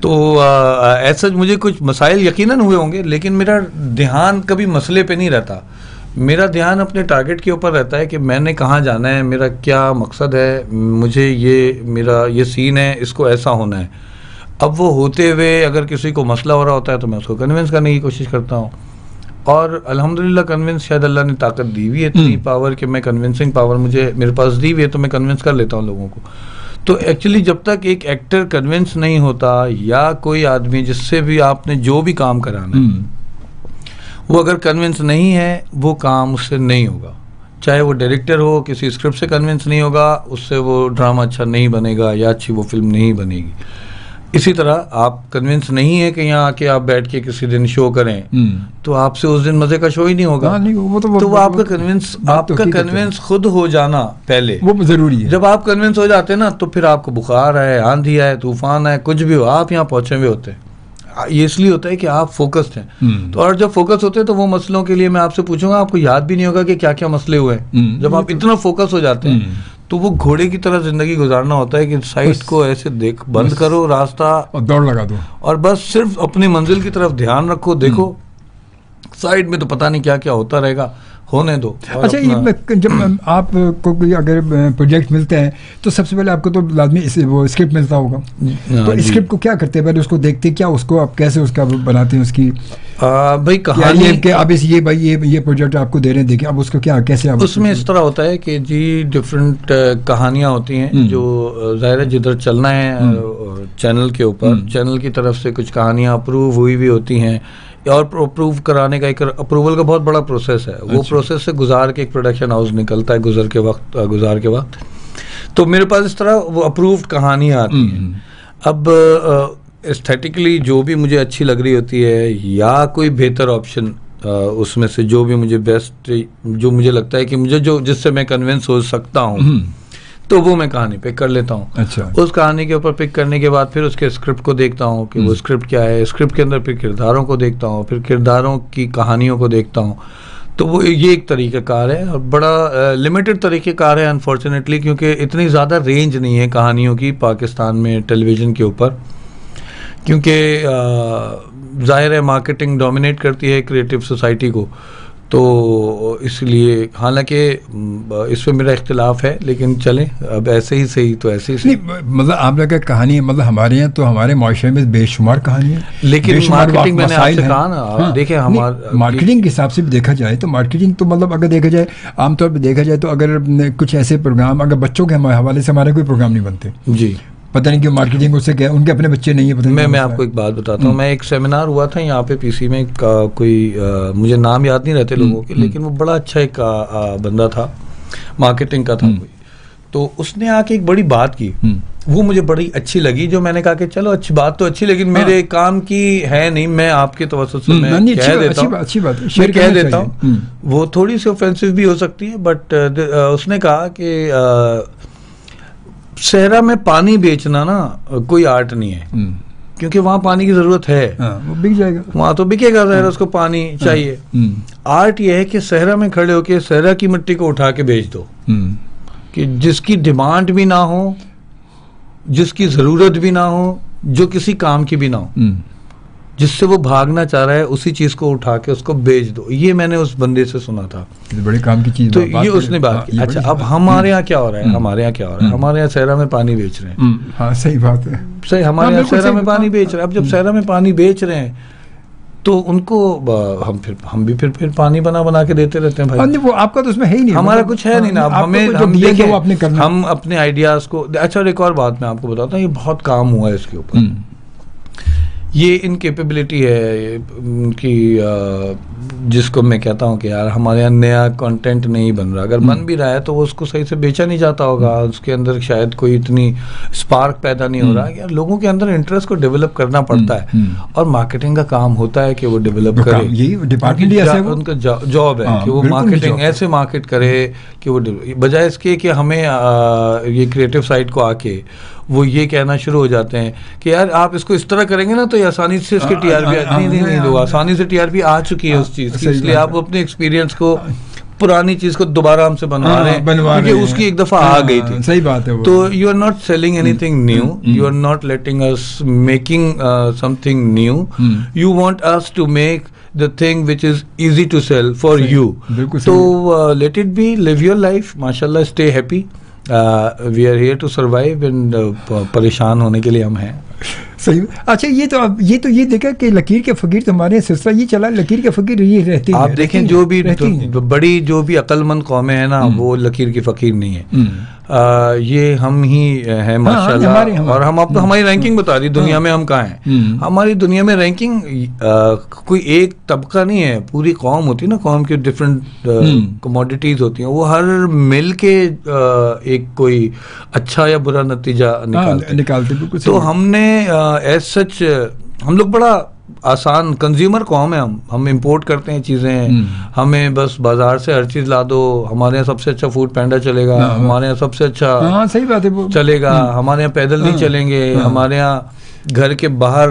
तो ऐसा मुझे कुछ मसाइल यकीनन हुए होंगे, लेकिन मेरा ध्यान कभी मसले पे नहीं रहता। मेरा ध्यान अपने टारगेट के ऊपर रहता है कि मैंने कहाँ जाना है, मेरा क्या मकसद है, मुझे मेरा ये सीन है, इसको ऐसा होना है। अब वो होते हुए अगर किसी को मसला हो रहा होता है तो मैं उसको कन्विंस करने की कोशिश करता हूँ, और अल्हम्दुलिल्लाह कन्विंस शायद अल्लाह ने ताकत दी हुई है, इतनी पावर कि मैं कन्विंसिंग पावर मेरे पास दी हुई है, तो मैं कन्विंस कर लेता हूँ लोगों को। तो एक्चुअली जब तक एक एक्टर कन्विंस नहीं होता, या कोई आदमी जिससे भी आपने जो भी काम कराना है वो अगर कन्विंस नहीं है, वो काम उससे नहीं होगा। चाहे वो डायरेक्टर हो, किसी स्क्रिप्ट से कन्विंस नहीं होगा, उससे वो ड्रामा अच्छा नहीं बनेगा या अच्छी वो फिल्म नहीं बनेगी। इसी तरह आप कन्विंस नहीं है कि यहाँ आके आप बैठ के किसी दिन शो करें, तो आपसे उस दिन मजे का शो ही नहीं होगा। नहीं, वो आपका कन्विंस खुद हो जाना पहले वो जरूरी है। जब आप कन्विंस हो जाते हैं ना, तो फिर आपको बुखार है, आंधी है, तूफान है, कुछ भी हो, आप यहाँ पहुंचे हुए होते हैं। ये इसलिए होता है कि आप फोकस्ड हैं। तो और जब फोकस होते हैं तो वो मसलों के लिए मैं आपसे पूछूंगा, आपको याद भी नहीं होगा कि क्या क्या मसले हुए हैं। जब आप इतना फोकस हो जाते हैं तो वो घोड़े की तरह जिंदगी गुजारना होता है कि साइड को ऐसे बंद करो रास्ता और दौड़ लगा दो, और बस सिर्फ अपनी मंजिल की तरफ ध्यान रखो। देखो साइड में तो पता नहीं क्या क्या होता रहेगा, होने दो। अच्छा, जब आपको कोई अगर प्रोजेक्ट मिलते हैं तो सबसे पहले आपको तो लाजमी वो स्क्रिप्ट मिलता होगा, तो स्क्रिप्ट को क्या करते हैं पहले? उसको देखते क्या, उसको आप कैसे उसका बनाते हैं उसकी भाई कहानी कि अब ये प्रोजेक्ट आपको दे रहे हैं, देखिए अब उसको क्या कैसे आप उसमें इस तरह होता है कि जी डिफरेंट कहानियां होती हैं जो ज़ाहिर है जिधर चलना है चैनल के ऊपर, चैनल की तरफ से कुछ कहानियां अप्रूव हुई भी होती हैं, और अप्रूव कराने का एक अप्रूवल का बहुत बड़ा प्रोसेस है। वो प्रोसेस से गुजार के एक प्रोडक्शन हाउस निकलता है गुजार के वक्त। तो मेरे पास इस तरह वो अप्रूव्ड कहानियाँ आती हैं। अब एस्थेटिकली जो भी मुझे अच्छी लग रही होती है, या कोई बेहतर ऑप्शन उसमें से जो भी मुझे बेस्ट, जो मुझे लगता है कि मुझे जिससे मैं कन्विंस हो सकता हूँ, तो वो मैं कहानी पिक कर लेता हूँ। अच्छा। उस कहानी के ऊपर पिक करने के बाद फिर उसके स्क्रिप्ट को देखता हूँ कि वो स्क्रिप्ट क्या है, स्क्रिप्ट के अंदर फिर किरदारों को देखता हूँ, फिर किरदारों की कहानियों को देखता हूँ। तो वो ये एक तरीक़ाकार है, और बड़ा लिमिटेड तरीक़ेकार है अनफॉर्चुनेटली, क्योंकि इतनी ज़्यादा रेंज नहीं है कहानियों की पाकिस्तान में टेलीविज़न के ऊपर, क्योंकि ज़ाहिर है मार्केटिंग डोमिनेट करती है क्रिएटिव सोसाइटी को। तो इसलिए हालांकि इस पे मेरा इख्तिलाफ है, लेकिन चलें अब ऐसे ही सही तो ऐसे ही सही। मतलब आपने कहा कहानी, मतलब हमारे यहाँ तो हमारे माशरे में बेशुमार कहानी है, लेकिन मार्केटिंग मैंने आपसे कहा ना, हाँ, देखिए हमारे मार्केटिंग के हिसाब से भी देखा जाए तो मार्केटिंग तो मतलब अगर देखा जाए आमतौर पर देखा जाए तो अगर कुछ ऐसे प्रोग्राम अगर बच्चों के हवाले से हमारे कोई प्रोग्राम नहीं बनते जी, पता नहीं क्यों मार्केटिंग उससे क्या, उनके अपने बच्चे नहीं है, पता नहीं। मैं आपको एक बात बताता हूँ। मैं एक सेमिनार हुआ था यहाँ पे पीसी में, कोई मुझे नाम याद नहीं रहते लोगों के, लेकिन वो बड़ा अच्छा एक बंदा था, मार्केटिंग का था कोई, तो उसने आके एक बड़ी बात की, वो मुझे बड़ी अच्छी लगी, जो मैंने कहा कि चलो अच्छी बात तो अच्छी, लेकिन मेरे काम की है नहीं, मैं आपके तवज्जुह से मैं कह देता हूँ, अच्छी बात मैं कह देता हूँ। वो थोड़ी सी ऑफेंसिव भी हो सकती है, बट उसने कहा कि सहरा में पानी बेचना ना कोई आर्ट नहीं है, क्योंकि वहाँ पानी की जरूरत है, वो बिक जाएगा, वहाँ तो बिकेगा, सहरा उसको पानी चाहिए। आर्ट यह है कि सहरा में खड़े होके सहरा की मिट्टी को उठा के बेच दो, कि जिसकी डिमांड भी ना हो, जिसकी जरूरत भी ना हो, जो किसी काम की भी ना हो, जिससे वो भागना चाह रहा है, उसी चीज को उठा के उसको बेच दो। ये मैंने उस बंदे से सुना था, बड़े काम की चीज, तो ये उसने बात की। अच्छा, अब हमारे यहाँ क्या हो रहा है, हमारे यहाँ क्या हो रहा है, हमारे यहाँ सहरा में पानी बेच रहे हैं। हाँ सही बात है, सही, हमारे यहाँ सहरा में पानी बेच रहे हैं। अब जब सहरा में पानी बेच रहे हैं तो उनको हम भी फिर पानी बना के देते रहते हैं भाई। वो आपका तो उसमें है ही नहीं, हमारा कुछ है नहीं ना। अब हम अपने आइडियाज को, अच्छा एक और बात मैं आपको बताता हूँ, ये बहुत काम हुआ है इसके ऊपर। ये इनकेपेबिलिटी है कि जिसको मैं कहता हूँ कि यार हमारे यहाँ नया कंटेंट नहीं बन रहा, अगर बन भी रहा है तो उसको सही से बेचा नहीं जाता होगा, उसके अंदर शायद कोई इतनी स्पार्क पैदा नहीं हो रहा। यार लोगों के अंदर इंटरेस्ट को डेवलप करना पड़ता है, और मार्केटिंग का काम होता है कि वो डेवलप करे, ये डिपार्टमेंट ऐसे उनका जॉब है कि वो मार्केटिंग ऐसे मार्केट करे कि वो, बजाय इसके कि हमें ये क्रिएटिव साइड को आके वो ये कहना शुरू हो जाते हैं कि यार आप इसको इस तरह करेंगे ना तो ये आसानी से इसकी टीआरपी नहीं, आसानी से टीआरपी आ चुकी है उस चीज़ की, इसलिए आप अपने एक्सपीरियंस को पुरानी चीज को दोबारा हमसे बनवा रहे हैं क्योंकि उसकी एक दफा आ गई थी। सही बात है वो। तो you are not selling anything new, you are not letting us making something new, you want us to make the thing which is easy to sell for you. So let it be, live your life, mashallah, stay happy. We are here to survive and परेशान होने के लिए हम हैं। सही। अच्छा, ये देखा कि लकीर के फकीर, तुम्हारे सिलसिला ये चला, लकीर के फकीर ये रहते हैं। आप देखें जो भी बड़ी जो भी अक्लमंद कौमें हैं ना, वो लकीर के फकीर नहीं है। ये हम ही हैं माशाल्लाह। और हम आपको हमारी रैंकिंग बता दी दुनिया में हम कहाँ हैं। हमारी दुनिया में रैंकिंग कोई एक तबका नहीं है, पूरी कौम होती है ना, कौम की डिफरेंट कमोडिटीज होती हैं, वो हर मिल के एक कोई अच्छा या बुरा नतीजा निकालते। तो हमने एज सच हम लोग बड़ा आसान कंज्यूमर कौम है। हम इंपोर्ट करते हैं चीज़ें, हमें बस बाजार से हर चीज़ ला दो। हमारे यहाँ सबसे अच्छा फूड पैंडा चलेगा, हमारे यहाँ सबसे अच्छा सही बात है वो चलेगा, हमारे यहाँ पैदल नहीं चलेंगे, हमारे यहाँ घर के बाहर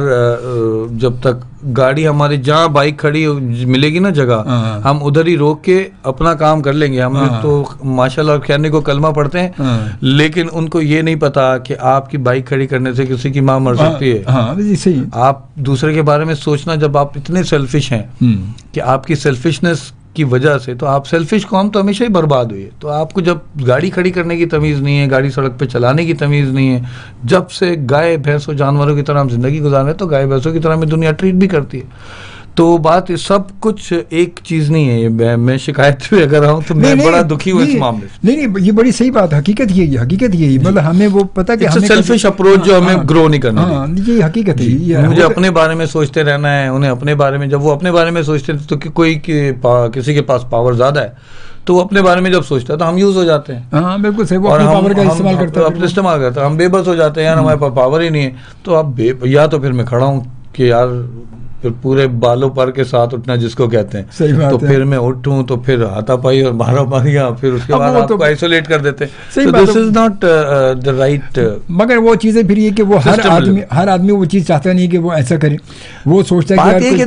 जब तक गाड़ी हमारी जहाँ बाइक खड़ी मिलेगी ना जगह, हम उधर ही रोक के अपना काम कर लेंगे। हम तो माशाल्लाह कहने को कलमा पढ़ते हैं, लेकिन उनको ये नहीं पता कि आपकी बाइक खड़ी करने से किसी की माँ मर सकती है। सही। आप दूसरे के बारे में सोचना, जब आप इतने सेल्फिश हैं कि आपकी सेल्फिशनेस की वजह से, तो आप सेल्फिश कौम तो हमेशा ही बर्बाद हुई है। तो आपको जब गाड़ी खड़ी करने की तमीज़ नहीं है, गाड़ी सड़क पे चलाने की तमीज़ नहीं है, जब से गाय भैंसों जानवरों की तरह हम जिंदगी गुजार रहे हैं, तो गाय भैंसों की तरह हमें दुनिया ट्रीट भी करती है। तो बात सब कुछ एक चीज नहीं है। मैं शिकायत भी अगर आऊँ तो मैं बड़ा दुखी हूँ इस मामले से। नहीं, ये बड़ी सही बात, हकीकत यही मतलब हमें वो पता कि हमें सेल्फिश अप्रोच जो हमें ग्रो नहीं करना, ये हकीकत है। मुझे अपने बारे में सोचते रहना है, उन्हें अपने बारे में, जब वो अपने बारे में सोचते हैं तो कोई किसी के पास पावर ज्यादा है, तो वो अपने बारे में जब सोचता है तो हम यूज हो जाते हैं। हाँ बिल्कुल सही, वो अपने पावर का इस्तेमाल करते हैं, अपने इस्तेमाल करते हैं, हम बेबस हो जाते हैं, यार हमारे पास पावर ही नहीं है। तो आप या तो फिर मैं खड़ा हूँ कि यार फिर पूरे बालों पर के साथ उठना जिसको कहते हैं, तो फिर मैं उठूं तो फिर हाथापाई और मारा फिर उसके बाद आपको आइसोलेट कर देते हैं। This is not the right. मगर वो चीजें फिर ये कि वो हर आदमी वो चीज चाहता नहीं कि वो ऐसा करे, वो सोचता है कि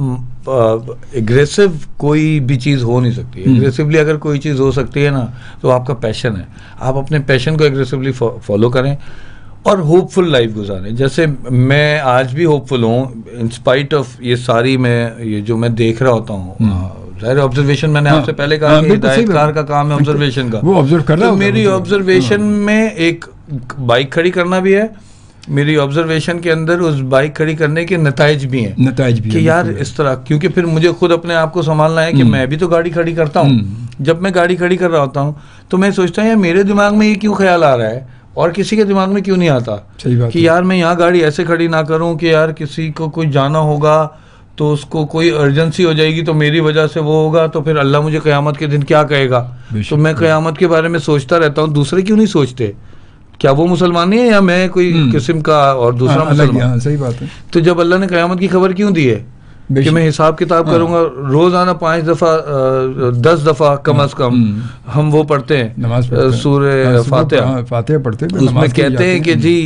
देखिए एग्रेसिव कोई भी चीज हो नहीं सकती। एग्रेसिवली अगर कोई चीज हो सकती है ना, तो आपका पैशन है, आप अपने पैशन को एग्रेसिवली फॉलो करें और होपफुल लाइफ गुजारें। जैसे मैं आज भी होपफुल हूँ इन स्पाइट ऑफ ये सारी ये जो मैं देख रहा होता हूँ। ज़ाहिर ऑब्जर्वेशन, मैंने आपसे पहले कहा कि हिदायतकार का काम है ऑब्जर्वेशन का, वो ऑब्जर्व कर रहा है। तो मेरी ऑब्जर्वेशन में एक बाइक खड़ी करना भी है, मेरी ऑब्जर्वेशन के अंदर उस बाइक खड़ी करने के नताइज भी हैं कि यार इस तरह, क्योंकि फिर मुझे खुद अपने आप को संभालना है कि मैं भी तो गाड़ी खड़ी करता हूँ। जब मैं गाड़ी खड़ी कर रहा होता हूँ तो मैं सोचता हूँ यार मेरे दिमाग में ये क्यों ख्याल आ रहा है और किसी के दिमाग में क्यों नहीं आता कि यार मैं यहाँ गाड़ी ऐसे खड़ी ना करूँ कि यार किसी को कोई जाना होगा तो उसको कोई अर्जेंसी हो जाएगी तो मेरी वजह से वो होगा, तो फिर अल्लाह मुझे क़यामत के दिन क्या कहेगा। तो मैं क़यामत के बारे में सोचता रहता हूँ। दूसरे क्यों नहीं सोचते? क्या वो मुसलमान नहीं है या मैं कोई किस्म का और दूसरा मुसलमान? सही बात है। तो जब अल्लाह ने क़यामत की खबर क्यों दी है कि मैं हिसाब किताब करूंगा, रोजाना 5 दफा 10 दफा कम अज कम हम वो पढ़ते हैं सूरह फातिहा पढ़ते हैं, उसमें कहते हैं कि जी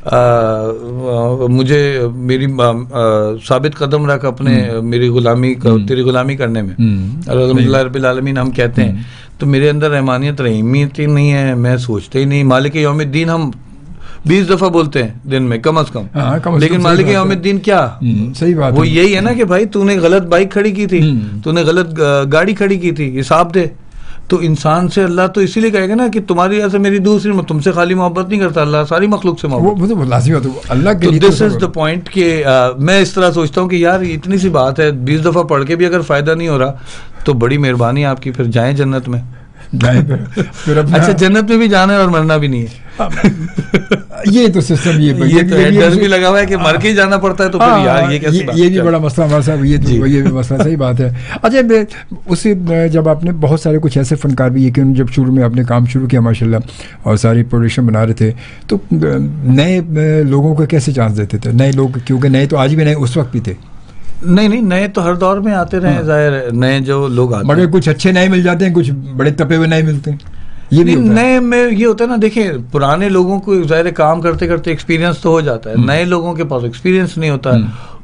मुझे मेरी साबित कदम रख अपने मेरी गुलामी तेरी गुलामी करने में, अल्हम्दुलिल्लाह रब्बिल आलमीन हम कहते हैं। तो मेरे अंदर रहमानियत रहीमियत ही नहीं है, मैं सोचते ही नहीं। मालिक यौमिद्दीन हम 20 दफा बोलते हैं दिन में कम अज कम, लेकिन मालिक यौमिद्दीन क्या? सही बात वो यही है ना कि भाई तूने गलत बाइक खड़ी की थी, तूने गलत गाड़ी खड़ी की थी, हिसाब दे। तो इंसान से अल्लाह तो इसीलिए कहेगा ना कि तुम्हारी वजह से मेरी दूसरी, तुमसे खाली मोहब्बत नहीं करता अल्लाह, सारी मखलूक से मोहब्बत। अल्लाह के लिए दिस इज द पॉइंट कि मैं इस तरह सोचता हूँ कि यार इतनी सी बात है, 20 दफा पढ़ के भी अगर फायदा नहीं हो रहा तो बड़ी मेहरबानी आपकी, फिर जाएं जन्नत में। अच्छा, जन्नत में भी जाना है और मरना भी नहीं है। ये तो सिस्टम ये तो डर भी लगा हुआ है कि मर के ही जाना पड़ता है, तो फिर यार ये कैसी बात? ये भी बड़ा मसला हमारे साथ, ये भी मसला। सही बात है। अच्छा, उसी जब आपने बहुत सारे कुछ ऐसे फनकार भी, कि जब शुरू में आपने काम शुरू किया माशाल्लाह और सारी प्रोडक्शन बना रहे थे, तो नए लोगों को कैसे चांस देते थे? नए लोग, क्योंकि नए तो आज भी नए उस वक्त भी थे। नहीं, नए तो हर दौर में आते रहे, जाहिर नए जो लोग आते हैं, मगर कुछ अच्छे नए मिल जाते हैं, कुछ बड़े तपे हुए नए मिलते हैं। ये भी नए में ये होता है ना, देखिए पुराने लोगों को जाहिर काम करते करते एक्सपीरियंस तो हो जाता है, नए लोगों के पास एक्सपीरियंस नहीं होता है,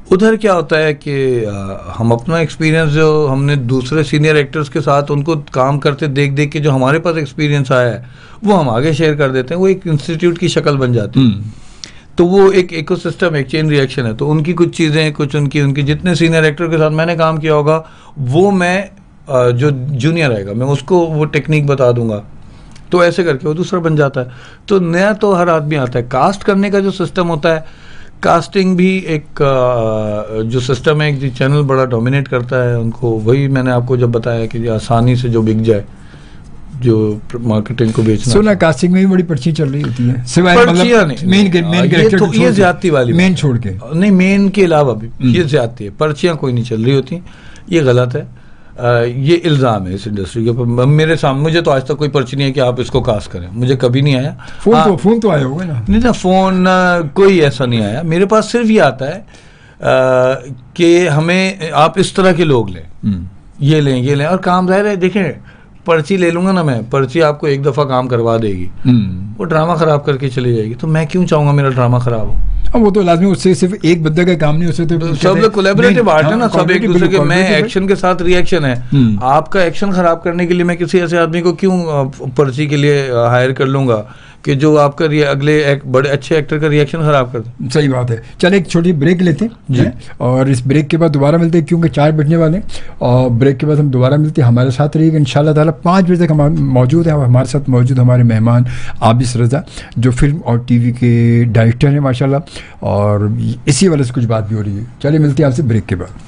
उधर क्या होता है कि हम अपना एक्सपीरियंस जो हमने दूसरे सीनियर एक्टर्स के साथ उनको काम करते देख देख के जो हमारे पास एक्सपीरियंस आया है वो हम आगे शेयर कर देते हैं, वो एक इंस्टीट्यूट की शक्ल बन जाती है। तो वो एक इकोसिस्टम, एक चेन रिएक्शन है। तो उनकी कुछ चीज़ें, कुछ उनकी जितने सीनियर एक्टर के साथ मैंने काम किया होगा वो मैं जो जूनियर आएगा मैं उसको वो टेक्निक बता दूंगा, तो ऐसे करके वो दूसरा बन जाता है। तो नया तो हर आदमी आता है। कास्ट करने का जो सिस्टम होता है, कास्टिंग भी एक जो सिस्टम है, एक चैनल बड़ा डोमिनेट करता है उनको। वही मैंने आपको जब बताया कि आसानी से जो बिक जाए, जो मार्केटिंग को बेचना। सुना कास्टिंग में भी बड़ी पर्ची चल रही होती है, सिवाय पर्चियां नहीं, मेन कैरेक्टर तो ये ज्यादती वाली मेन छोड़ के नहीं, मेन के अलावा भी ये ज्यादती है। पर्चियां कोई नहीं चल रही होती, ये गलत है। ये इल्ज़ाम है इस इंडस्ट्री के ऊपर। मेरे सामने मुझे तो आज तक कोई पर्ची नहीं है कि आप इसको कास्ट करें, मुझे कभी नहीं आया। फोन तो आया होगा ना? नहीं ना, फोन कोई ऐसा नहीं आया मेरे पास। सिर्फ ये आता है कि हमें आप इस तरह के लोग लें, ये लें और काम ज़ाहिर है। देखें, पर्ची ले लूंगा ना मैं, पर्ची आपको एक दफ़ा काम करवा देगी, वो ड्रामा ख़राब करके चली जाएगी। तो मैं क्यों चाहूँगा मेरा ड्रामा ख़राब हो? अब वो तो लाजमी, उससे सिर्फ एक बंदे का काम नहीं, उससे तो सब लोग कोलैबोरेटिव आर्ट है ना, सब एक दूसरे के। मैं एक्शन के साथ रिएक्शन है। आपका एक्शन खराब करने के लिए मैं किसी ऐसे आदमी को क्यों पर्ची के लिए हायर कर लूंगा कि जो आपका अगले बड़े अच्छे एक्टर का रिएक्शन खराब कर दे। सही बात है। चल एक छोटी ब्रेक लेते हैं और इस ब्रेक के बाद दोबारा मिलते हैं, क्योंकि 4 बजने वाले हैं। और ब्रेक के बाद हम दोबारा मिलते हैं। हमारे साथ रहिएगा इंशाल्लाह ताला। 5 बजे तक हम मौजूद हैं। हमारे साथ मौजूद हमारे मेहमान आबिस रज़ा, जो फिल्म और टीवी के डायरेक्टर हैं माशाल्लाह, और इसी वाले से कुछ बात भी हो रही है। चलिए मिलते हैं आपसे ब्रेक के बाद।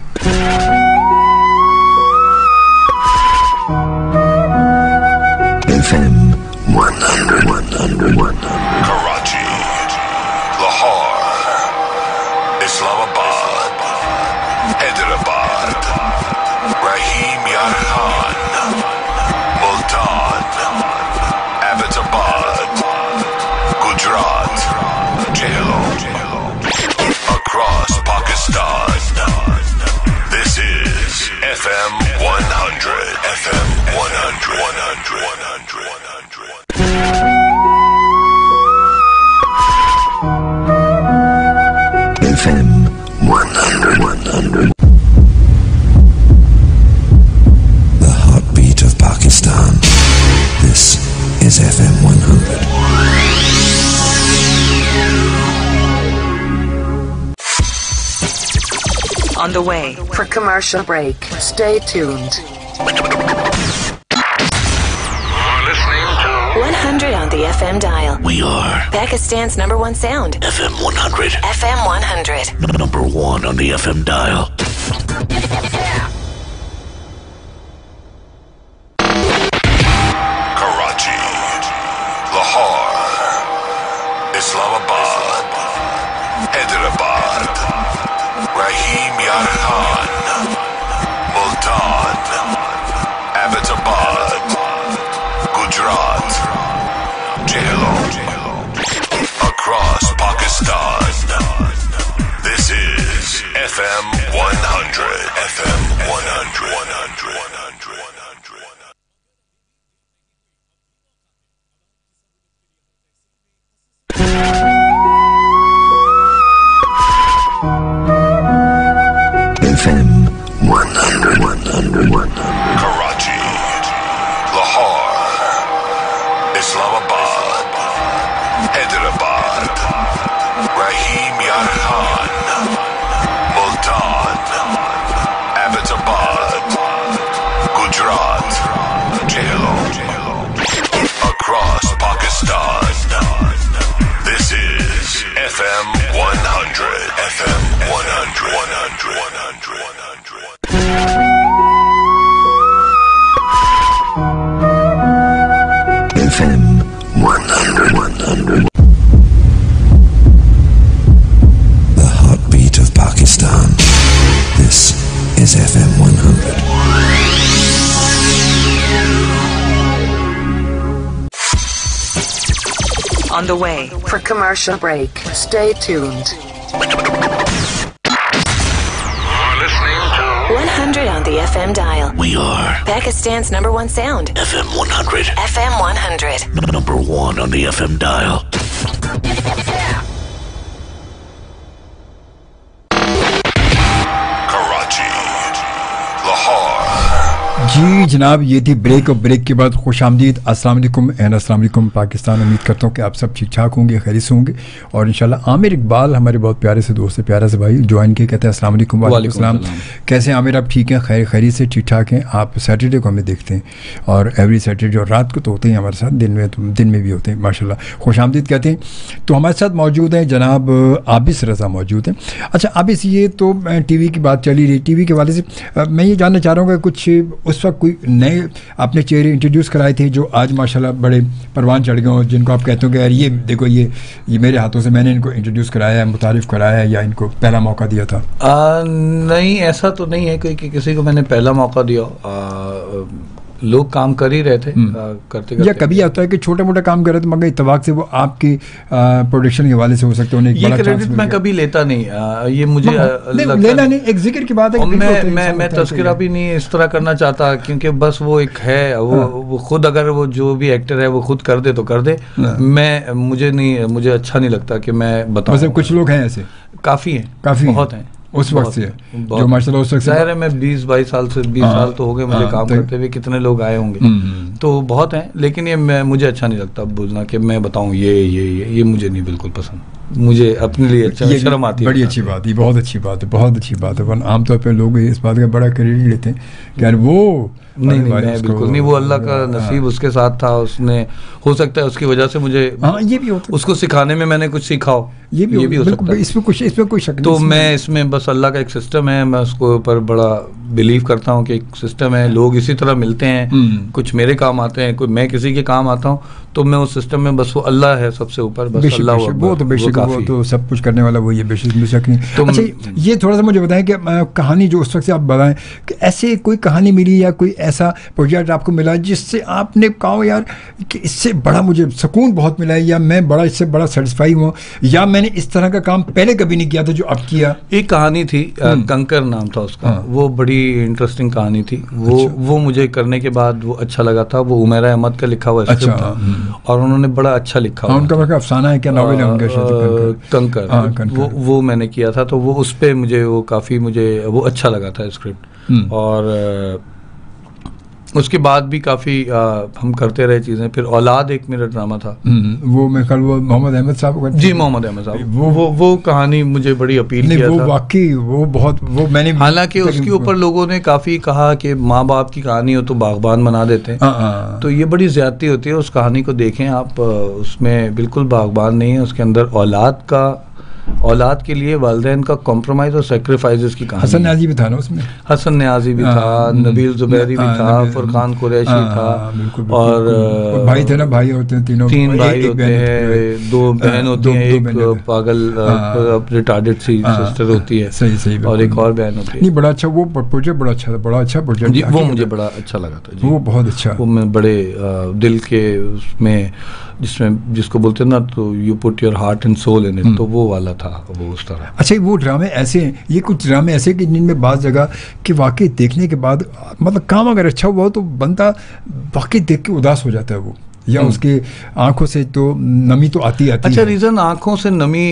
Karachi, Lahore, Islamabad, Hyderabad, Rahim Yar Khan, Multan, Abbottabad, Gujarat, Jhelum, across Pakistan. This is FM 100. FM 100. 100. 100. 100. FM 100. 100. The heartbeat of Pakistan. This is FM 100. On the way for commercial break. Stay tuned. 100 on the FM dial. We are Pakistan's #1 sound. FM 100. FM 100. Number 1 on the FM dial. Karachi, Lahore, Islamabad, Hyderabad, Rahim Yar Khan, Multan, Abbottabad, Gujarat, Jhelum, across Pakistan. This is FM 100. FM 100. 100. 100. 100. FM 100. 100. 100. Karachi, Lahore, Islamabad, Hyderabad, Rahim Yar Khan, Multan, Abbottabad, Gujarat, Jhelum, across Pakistan. This is FM 100. FM 100. 100. 100. 100. FM 100. 100. The heartbeat of Pakistan. This is FM 100. On the way for commercial break. Stay tuned. 100 on the FM dial. We are Pakistan's #1 sound. FM 100. FM 100. Number 1 on the FM dial. जी जनाब, ये थी break और break के बाद खुशामदीद। अस्सलाम वालेकुम and अस्सलाम वालेकुम पाकिस्तान। उम्मीद करता हूँ कि आप सब ठीक ठाक होंगे, खैरियत से होंगे। और इंशाल्लाह आमिर इकबाल हमारे बहुत प्यारे से दोस्त है, प्यारा से भाई ज्वाइन के कहते हैं अस्सलाम वालेकुम। वालेकुम सलाम। कैसे हैं आमिर, आप ठीक हैं? खैरियत से ठीक ठाक हैं? आप सैटरडे को हमें देखते हैं और एवरी सैटरडे और रात को तो होते हैं हमारे साथ, दिन में भी होते हैं माशाल्लाह। खुशामदीद कहते हैं। तो हमारे साथ मौजूद हैं जनाब आबिस रज़ा मौजूद हैं। अच्छा आबिस, ये तो टीवी की बात चली रही, टीवी के वाले से मैं ये जानना चाह रहा हूँ कि कुछ उस वक्त कोई नए आपने चेहरे इंट्रोड्यूस कराए थे जो आज माशाल्लाह बड़े परवान चढ़ गए हों, जिनको आप कहते हो कि यार ये देखो ये मेरे हाथों से मैंने इनको इंट्रोड्यूस कराया है, मुतारिफ कराया है या इनको पहला मौका दिया था? नहीं, ऐसा तो नहीं है कि किसी को मैंने पहला मौका दिया। लोग काम कर ही रहे थे करते या कभी आता है कि छोटा मोटा काम कर रहे थे मगर इत्तफाक से वो आपकी प्रोडक्शन के हवाले से हो सकते हैं। ये क्रेडिट मैं कभी लेता नहीं, ये मुझे लेना नहीं, एक जिक्र की बात है। मैं तस्करा भी नहीं इस तरह करना चाहता, क्योंकि बस वो एक है, वो खुद अगर वो जो भी एक्टर है वो खुद कर दे तो कर दे। मुझे अच्छा नहीं लगता कि मैं बताऊं। कुछ लोग हैं ऐसे, काफी बहुत हैं उस वक्त से जो माशाल्लाह उस वक्त से। जाहिर है मैं 20-22 साल से 20 साल तो हो गए मुझे काम करते हुए, कितने लोग आए होंगे, तो बहुत हैं। लेकिन ये मुझे अच्छा नहीं लगता बोलना कि मैं बताऊं ये मुझे नहीं बिल्कुल पसंद। मुझे अपने लिए शर्म आती है। बड़ी अच्छी बात है, बहुत अच्छी बात है, बहुत अच्छी बात है। वरना आमतौर पर लोग इस बात का बड़ा क्रेडिट लेते हैं कि यार वो नहीं, मैं बिल्कुल नहीं, वो अल्लाह का नसीब उसके साथ था, उसने हो सकता है उसकी वजह से मुझे ये भी होता है, उसको सिखाने में मैंने कुछ सीखा हो, ये भी हो सकता है। इसमें कोई शक नहीं। तो मैं इसमें बस अल्लाह का एक सिस्टम है, मैं उसको ऊपर बड़ा बिलीव करता हूँ कि एक सिस्टम है, लोग इसी तरह मिलते हैं, कुछ मेरे काम आते हैं, कोई मैं किसी के काम आता हूँ, तो मैं उस सिस्टम में बस वो अल्लाह है सबसे ऊपर, बस अल्लाह वो तो बेशक वो तो सब कुछ करने वाला वो, ये बेशक नहीं। अच्छा ये थोड़ा सा मुझे बताएं कि कहानी जो उस वक्त से आप बताएं कि ऐसे कोई कहानी मिली या कोई ऐसा प्रोजेक्ट आपको मिला जिससे आपने कहा यार कि इससे बड़ा मुझे सुकून बहुत मिला है, या मैं बड़ा इससे बड़ा सेटिस्फाई हुआ, या मैंने इस तरह का काम पहले कभी नहीं किया था जो अब किया? एक कहानी थी, कंकर नाम था उसका, वो बड़ी इंटरेस्टिंग कहानी थी। वो मुझे करने के बाद वो अच्छा लगा था। वो उमेरा अहमद का लिखा हुआ स्क्रिप्ट था और उन्होंने बड़ा अच्छा लिखा हुआ। उनका अफसाना है क्या, नॉवेल है उनका कंकर, वो मैंने किया था, तो वो उस पे मुझे वो अच्छा लगा था स्क्रिप्ट। और उसके बाद भी काफ़ी हम करते रहे चीज़ें। फिर औलाद एक मेरा ड्रामा था, वो मैं कल वो मोहम्मद अहमद साहब, जी मोहम्मद अहमद साहब, वो कहानी मुझे बड़ी अपील किया वो था। वाकई वो बहुत वो मैंने, हालांकि उसके ऊपर लोगों ने काफ़ी कहा कि माँ बाप की कहानी हो तो बागबान बना देते हैं, तो ये बड़ी ज़्यादती होती है। उस कहानी को देखें आप, उसमें बिल्कुल बागबान नहीं है, उसके अंदर औलाद के लिए वालिदैन का कॉम्प्रोमाइज और सेक्रीफाइसेस की कहानी। हसन न्याजी भी था ना उसमें, हसन न्याजी भी था, नबील जुबैरी भी था, फुरकान कुरैशी था, और भाई थे ना, भाई होते हैं तीन भाई होते हैं, 2 बहन होती हैं, एक पागल रिटार्डेड सी सिस्टर होती है, सही और एक और बहन होती है। नहीं बड़ा अच्छा वो प्रोजेक्ट, बड़ा अच्छा प्रोजेक्ट, वो मुझे बड़ा अच्छा लगा था जी, वो बहुत अच्छा। वो मैं बड़े दिल के उसमें जिसको बोलते हैं ना, तो you put your heart and soul in it, तो वो वाला था वो उस तरह। अच्छा वो ड्रामे ऐसे हैं, ये कुछ ड्रामे ऐसे कि जिनमें बाज़ जगह कि वाकई देखने के बाद मतलब काम अगर अच्छा हुआ तो बंदा वाकई देख के उदास हो जाता है वो, या उसके आंखों से तो नमी तो आती अच्छा, रीज़न आंखों से नमी,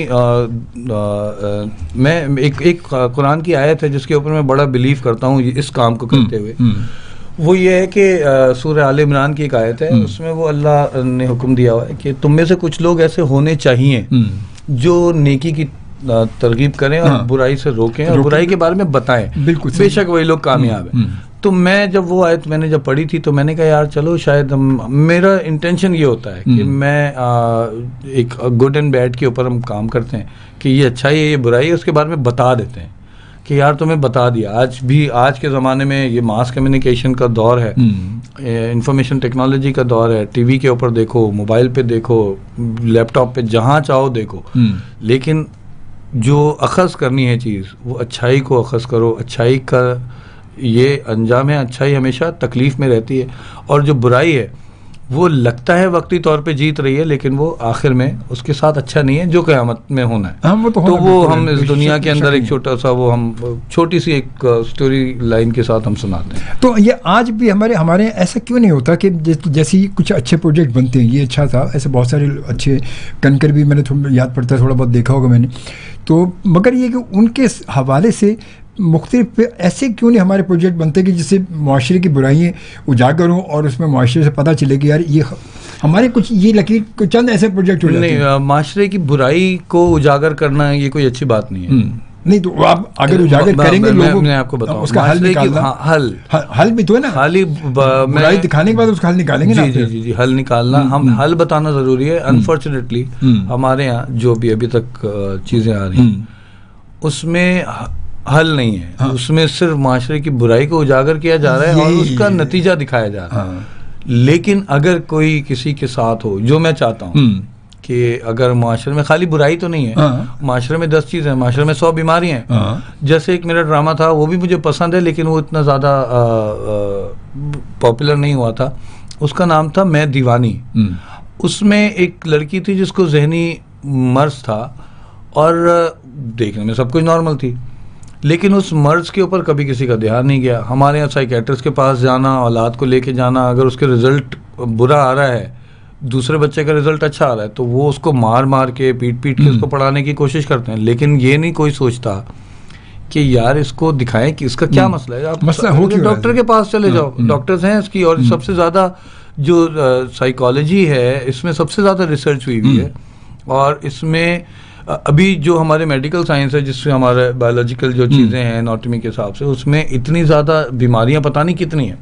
मैं एक कुरान की आयत है जिसके ऊपर मैं बड़ा बिलीव करता हूँ इस काम को करते हुए। वो ये है कि सूरह आल इमरान की एक आयत है, उसमें वो अल्लाह ने हुक्म दिया हुआ है कि तुम में से कुछ लोग ऐसे होने चाहिए जो नेकी की तरगीब करें और बुराई से रोकें और बुराई के बारे में बताएं। बिल्कुल, बेशक वही लोग कामयाब हैं। तो मैं जब वो आयत मैंने जब पढ़ी थी तो मैंने कहा यार चलो शायद मेरा इंटेंशन ये होता है कि मैं एक गुड एंड बैड के ऊपर हम काम करते हैं कि ये अच्छाई है ये बुराई है, उसके बारे में बता देते हैं कि यार तुम्हें बता दिया। आज के ज़माने में ये मास कम्युनिकेशन का दौर है, इंफॉर्मेशन टेक्नोलॉजी का दौर है, टीवी के ऊपर देखो, मोबाइल पे देखो, लैपटॉप पे, जहाँ चाहो देखो, लेकिन जो अखज़ करनी है चीज़ वो अच्छाई को अखज़ करो। अच्छाई का ये अंजाम है, अच्छाई हमेशा तकलीफ़ में रहती है, और जो बुराई है वो लगता है वक्ती तौर पे जीत रही है, लेकिन वो आखिर में उसके साथ अच्छा नहीं है जो क़यामत में होना है। वो हम इस दुनिया के अंदर एक छोटा सा हम छोटी सी एक स्टोरी लाइन के साथ हम सुनाते हैं। तो ये आज भी हमारे ऐसा क्यों नहीं होता कि जैसे कुछ अच्छे प्रोजेक्ट बनते हैं, ये अच्छा था, ऐसे बहुत सारे अच्छे कनकर भी मैंने याद पड़ता है, थोड़ा बहुत देखा होगा मैंने, तो मगर ये कि उनके हवाले से मुख्तलिफ ऐसे क्यों नहीं हमारे प्रोजेक्ट बनते कि जिससे माशरे की बुराइयाँ उजागर हों और उसमें माशरे से पता चले कि यार ये हमारे कुछ ये लकीर कुछ चंद ऐसे प्रोजेक्ट हो जाते हैं। नहीं, माशरे की बुराई को उजागर करना ये कोई अच्छी बात नहीं है। नहीं तो आप अगर उजागर करेंगे लोगों मैं आपको बताऊं उसका हल निकालना, हल भी तो है ना, हल ही बुराई दिखाने के बाद उसका हल निकालेंगे ना। जी, हल निकालना, हम हल बताना जरूरी है। अनफॉर्चुनेटली हमारे यहाँ जो भी अभी तक चीजें आ रही हैं उसमें हल नहीं है। उसमें सिर्फ माशरे की बुराई को उजागर किया जा रहा है और उसका नतीजा दिखाया जा रहा है। लेकिन अगर कोई किसी के साथ हो, जो मैं चाहता हूँ कि अगर माशरे में खाली बुराई तो नहीं है, माशरे में 10 चीज़ें हैं, माशरे में 100 बीमारियां हैं। जैसे एक मेरा ड्रामा था, वो भी मुझे पसंद है लेकिन वो इतना ज़्यादा पॉपुलर नहीं हुआ था। उसका नाम था मैं दीवानी। उसमें एक लड़की थी जिसको जहनी मर्ज था और देखने में सब कुछ नॉर्मल थी, लेकिन उस मर्ज के ऊपर कभी किसी का ध्यान नहीं गया। हमारे यहाँ साइकेट्रिस्ट के पास जाना, औलाद को लेके जाना, अगर उसके रिजल्ट बुरा आ रहा है, दूसरे बच्चे का रिजल्ट अच्छा आ रहा है, तो वो उसको मार मार के पीट के उसको पढ़ाने की कोशिश करते हैं। लेकिन ये नहीं कोई सोचता कि यार इसको दिखाएं कि इसका क्या मसला है। आप डॉक्टर के पास चले जाओ, डॉक्टर्स हैं इसकी। और सबसे ज़्यादा जो साइकोलॉजी है, इसमें सबसे ज़्यादा रिसर्च हुई है। और इसमें अभी जो हमारे मेडिकल साइंस है, जिससे हमारे बायोलॉजिकल जो चीज़ें हैं एनाटॉमी के हिसाब से, उसमें इतनी ज़्यादा बीमारियां पता नहीं कितनी हैं,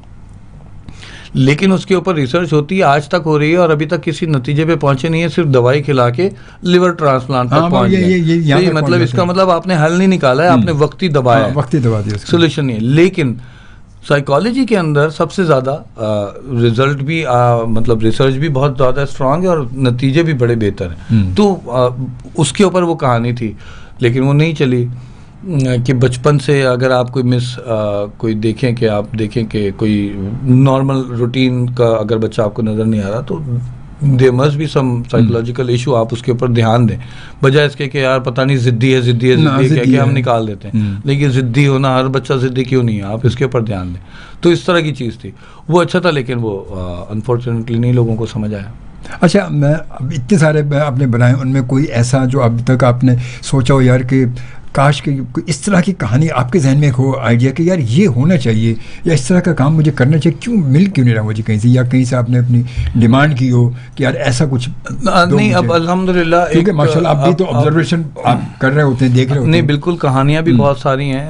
लेकिन उसके ऊपर रिसर्च होती है, आज तक हो रही है और अभी तक किसी नतीजे पे पहुंचे नहीं है। सिर्फ दवाई खिला के लिवर ट्रांसप्लांट तक पहुंच गए। ये मतलब इसका मतलब आपने हल नहीं निकाला है, आपने वक्ती दबाया, वक्ती दबा दिया, सोल्यूशन नहीं है। लेकिन साइकोलॉजी के अंदर सबसे ज़्यादा रिजल्ट भी मतलब रिसर्च भी बहुत ज़्यादा स्ट्रांग है और नतीजे भी बड़े बेहतर हैं। तो उसके ऊपर वो कहानी थी, लेकिन वो नहीं चली। कि बचपन से अगर आप कोई देखें कि आप देखें कि कोई नॉर्मल रूटीन का अगर बच्चा आपको नज़र नहीं आ रहा, तो there must be some psychological issue. आप उसके ऊपर ध्यान दें, बजाय इसके कि यार पता नहीं जिद्दी है कह के हम निकाल देते हैं। लेकिन जिद्दी होना, हर बच्चा जिद्दी क्यों नहीं है, आप इसके ऊपर ध्यान दें। तो इस तरह की चीज़ थी, वो अच्छा था, लेकिन वो अनफॉर्चुनेटली नहीं लोगों को समझ आया। अच्छा, मैं अब इतने सारे आपने बनाए, उनमें कोई ऐसा जो अभी तक आपने सोचा हो यार कि काश कि इस तरह की कहानी आपके जहन में हो, आइडिया कि यार ये होना चाहिए या इस तरह का काम मुझे करना चाहिए, क्यों नहीं रहा मुझे कहीं से, या कहीं से आपने अपनी डिमांड की हो कि यार ऐसा कुछ नहीं। अब अल्हम्दुलिल्लाह, क्योंकि माशाल्लाह आप भी तो ऑब्जर्वेशन आप कर रहे होते हैं, देख रहे होते हैं। नहीं, बिल्कुल, कहानियाँ भी बहुत सारी हैं,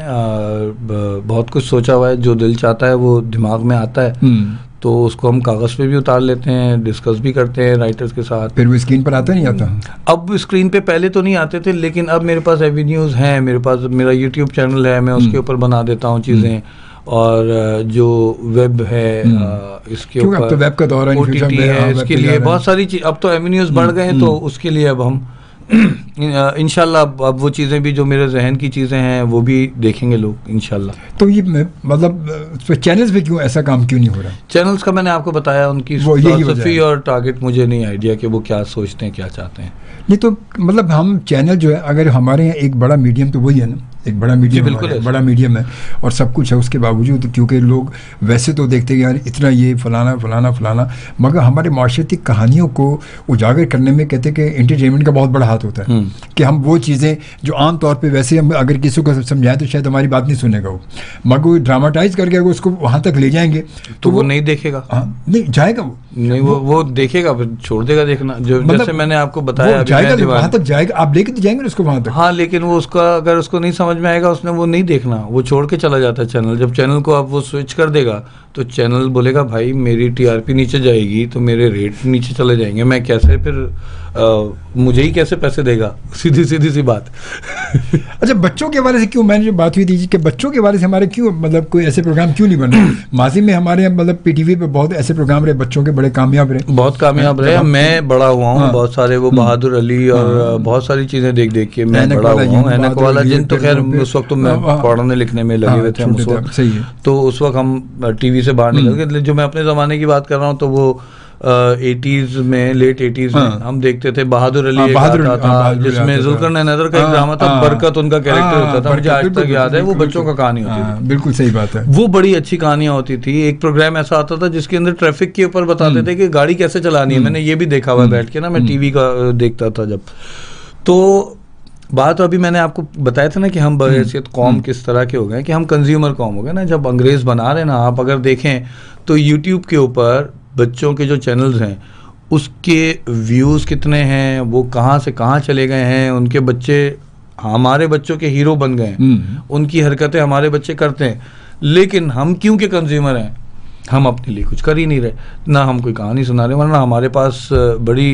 बहुत कुछ सोचा हुआ है। जो दिल चाहता है वो दिमाग में आता है, तो उसको हम कागज़ पे भी उतार लेते हैं, डिस्कस भी करते हैं राइटर्स के साथ। फिर वो स्क्रीन पर आता नहीं आता? अब स्क्रीन पे पहले तो नहीं आते थे, लेकिन अब मेरे पास एवेन्यूज़ हैं। मेरे पास मेरा यूट्यूब चैनल है, मैं उसके ऊपर बना देता हूँ चीज़ें। और जो वेब है इसके ऊपर, अब तो वेब का दौर है, OTT है, इसके लिए बहुत सारी चीज़, अब तो एवेन्यूज़ बढ़ गए हैं। तो उसके लिए अब हम इंशाल्लाह अब वो चीज़ें भी जो मेरे जहन की चीज़ें हैं वो भी देखेंगे लोग इंशाल्लाह। तो ये मतलब चैनल्स पे क्यों ऐसा काम क्यों नहीं हो रहा? चैनल्स का मैंने आपको बताया, उनकी फिलॉसफी और टारगेट मुझे नहीं आइडिया कि वो क्या सोचते हैं, क्या चाहते हैं। नहीं तो मतलब हम चैनल जो है, अगर हमारे यहाँ एक बड़ा मीडियम तो वही है ना, एक बड़ा मीडियम, बिल्कुल बड़ा मीडियम है और सब कुछ है, उसके बावजूद क्योंकि लोग वैसे तो देखते हैं यार इतना ये फलाना फलाना फलाना, मगर हमारे माशरती कहानियों को उजागर करने में कहते हैं कि एंटरटेनमेंट का बहुत बड़ा हाथ होता है। कि हम वो चीज़ें जो आम तौर पे वैसे हम अगर किसी को समझाएं तो शायद हमारी बात नहीं सुनेगा वो, मगर वो ड्रामाटाइज करके अगर उसको वहाँ तक ले जाएंगे तो वो नहीं देखेगा। नहीं जाएगा, वो नहीं, वो देखेगा, फिर छोड़ देगा देखना। जो मतलब जैसे मैंने आपको बताया, वहाँ तक जाएगा, आप लेके तो जाएंगे उसको वहाँ तक। हाँ, लेकिन वो उसका अगर उसको नहीं समझ में आएगा, उसने वो नहीं देखना, वो छोड़ के चला जाता है चैनल। जब चैनल को आप वो स्विच कर देगा तो चैनल बोलेगा भाई मेरी TRP नीचे जाएगी तो मेरे रेट नीचे चले जाएंगे, मैं कैसे फिर मुझे ही कैसे पैसे देगा, सीधी सी बात। अच्छा, बच्चों के बारे से क्यों, मैंने जो बात हुई थी कि बच्चों के बारे से हमारे क्यों मतलब कोई ऐसे प्रोग्राम क्यों नहीं बन रहे? माजी में हमारे मतलब PTV पे बहुत ऐसे प्रोग्राम रहे बच्चों के, बड़े कामयाब रहे, बहुत कामयाब रहे। मैं बड़ा हुआ हूँ, बहुत सारे वो बहादुर अली और बहुत सारी चीजें देख के मैं बड़ा हुआ हूँ। ऐनक वाला जिन तो खैर उस वक्त तो मैं पढ़ने लिखने में लगे हुए थे हम उस वक्त, तो उस वक्त हम TV से बाहर निकल गए। जो मैं अपने ज़माने की बात कर रहा हूँ तो वो 80s में, लेट 80s में हम देखते थे बहादुर अली था, जिसमें जुल्करनैन हैदर का एक ड्रामा था, बरकत उनका कैरेक्टर होता था, मुझे आज तक याद है। वो बच्चों का कहानी होती थी, बिल्कुल सही बात है, वो बड़ी अच्छी कहानियां होती थी। एक प्रोग्राम ऐसा आता था जिसके अंदर ट्रैफिक के ऊपर बताते थे कि गाड़ी कैसे चलानी है। मैंने ये भी देखा हुआ बैठ के ना, मैं TV का देखता था जब। तो बात तो अभी मैंने आपको बताया था ना कि हम बहैसियत कौम किस तरह के हो गए कि हम कंज्यूमर कौम हो गए ना। जब अंग्रेज़ बना रहे ना, आप अगर देखें तो यूट्यूब के ऊपर बच्चों के जो चैनल्स हैं उसके व्यूज़ कितने हैं, वो कहाँ से कहाँ चले गए हैं, उनके बच्चे हमारे बच्चों के हीरो बन गए हैं, उनकी हरकतें हमारे बच्चे करते हैं। लेकिन हम क्यों के कंज्यूमर हैं, हम अपने लिए कुछ कर ही नहीं रहे, ना हम कोई कहानी सुना रहे, वरना हमारे पास बड़ी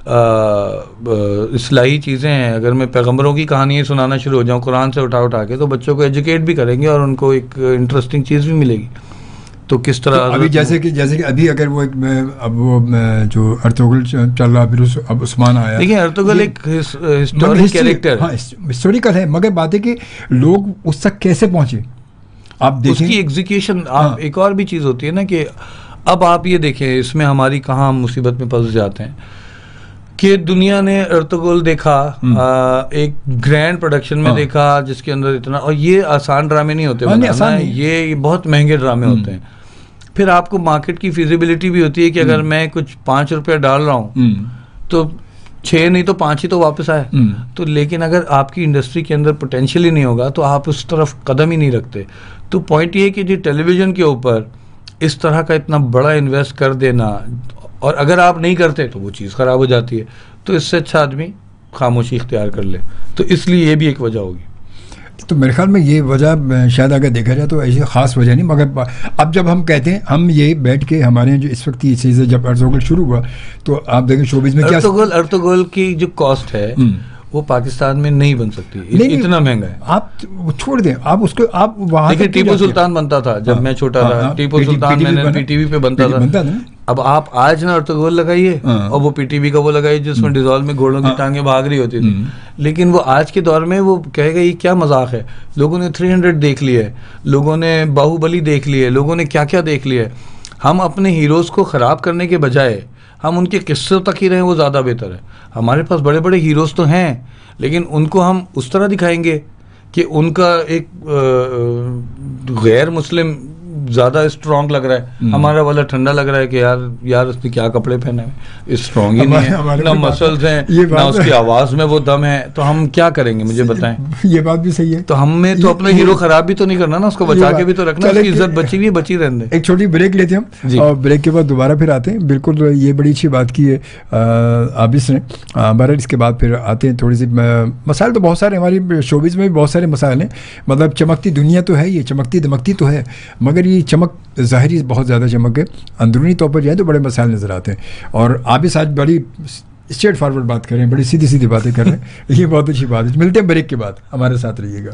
इस्लाही चीज़ें हैं। अगर मैं पैगंबरों की कहानियाँ सुनाना शुरू हो जाऊँ कुरान से उठा उठा के, तो बच्चों को एजुकेट भी करेंगे और उनको एक इंटरेस्टिंग चीज़ भी मिलेगी। तो किस तरह तो अभी जैसे कि अभी अगर वो अब वो जो अर्तुगरुल चल रहा, फिर अब उस्मान आया। देखिए अर्तुगरुल एक हिस्टोरिक कैरेक्टर है, हिस्टोरिकल है, मगर बात है कि लोग उस तक कैसे पहुंचे, आप देखें उसकी एग्जीक्यूशन। आप एक और भी चीज़ होती है ना कि अब आप ये देखें इसमें हमारी कहाँ मुसीबत में फंस जाते हैं कि दुनिया ने अर्तुगरुल देखा, एक ग्रैंड प्रोडक्शन में देखा जिसके अंदर इतना, और ये आसान ड्रामे नहीं होते बनाना, ये बहुत महंगे ड्रामे होते हैं। फिर आपको मार्केट की फिजिबिलिटी भी होती है कि अगर मैं कुछ 5 रुपया डाल रहा हूँ तो 6 नहीं तो 5 ही तो वापस आए। तो लेकिन अगर आपकी इंडस्ट्री के अंदर पोटेंशियल ही नहीं होगा तो आप उस तरफ कदम ही नहीं रखते। तो पॉइंट ये है कि जी टेलीविज़न के ऊपर इस तरह का इतना बड़ा इन्वेस्ट कर देना, और अगर आप नहीं करते तो वो चीज़ ख़राब हो जाती है। तो इससे अच्छा आदमी खामोशी इख्तियार कर ले। तो इसलिए ये भी एक वजह होगी। तो मेरे ख्याल में ये वजह शायद अगर देखा जाए तो ऐसी ख़ास वजह नहीं, मगर अब जब हम कहते हैं, हम ये बैठ के हमारे जो इस वक्त ये चीज़ें जब अर्तुगरुल शुरू हुआ तो आप देखें शोबिज़ में क्या अर्तुगरुल की जो कॉस्ट है वो पाकिस्तान में नहीं बन सकती, इतना महंगा है। आप छोड़ दें, आप उसको आप वहाँ देखिए टीपू सुल्तान बनता था जब मैं छोटा था, टीपू सुल्तान मैंने पीटीवी पे बनता था। अब आप आज ना अर्तुगरुल लगाइए और वो पीटीवी का वो लगाइए जिसमें डिजॉल्व में घोड़ों की टांगें भाग रही होती थी, लेकिन वो आज के दौर में वो कहेगा ये क्या मजाक है। लोगों ने 300 देख लिया है, लोगों ने बाहुबली देख लिया है, लोगों ने क्या क्या देख लिया है। हम अपने हीरोज़ को ख़राब करने के बजाय हम उनके किस्सों तक ही रहें, वो ज़्यादा बेहतर है। हमारे पास बड़े बड़े हीरोज़ तो हैं, लेकिन उनको हम उस तरह दिखाएंगे कि उनका एक गैर मुस्लिम ज़्यादा स्ट्रॉन्ग लग रहा है, हमारा वाला ठंडा लग रहा है कि यार उसने क्या कपड़े पहने हुए, स्ट्रॉन्ग ही नहीं है, ना मसल्स हैं, ना उसकी आवाज़ में वो दम है। तो हम क्या करेंगे, मुझे बताएं। ये बात भी सही है। तो हमें तो अपना हीरो खराब भी तो नहीं करना ना, उसको बचा के भी तो रखना, उसकी इज्जत बची हुई बची रहने दें। एक छोटी ब्रेक लेते हैं हम और ब्रेक के बाद दोबारा फिर आते हैं। बिल्कुल ये बड़ी अच्छी बात की है आबिस ने। बहरहाल इसके बाद फिर आते हैं, थोड़ी सी मसाइल तो बहुत सारे, हमारी शोबिज़ में भी बहुत सारे मसाइल हैं। मतलब चमकती दुनिया तो है, ये चमकती दमकती तो है, मगर ये चमक ज़ाहिरी बहुत ज़्यादा चमक है, अंदरूनी तौर पर जाए तो बड़े मसाइल नज़र आते हैं। और आप इस आज बड़ी स्ट्रेट फॉरवर्ड बात कर रहे हैं, बड़ी सीधी सीधी बातें कर रहे हैं, ये बहुत अच्छी बात है। मिलते हैं ब्रेक के बाद, हमारे साथ रहिएगा।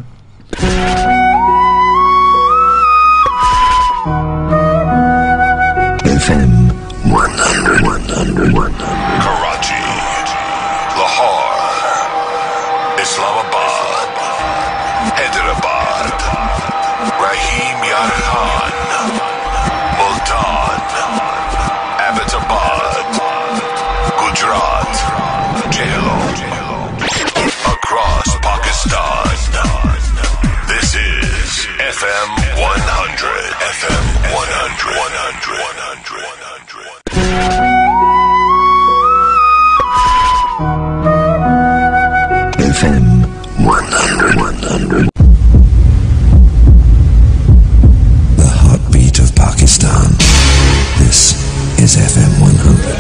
FM 100. Karachi, Lahore, Islamabad, Hyderabad, Rahim Yar Khan, Multan, Abbottabad, Gujarat, Jhelum, across Pakistan. This is FM 100. FM 100. 100. 100. FM 100. The heartbeat of Pakistan. This is FM 100.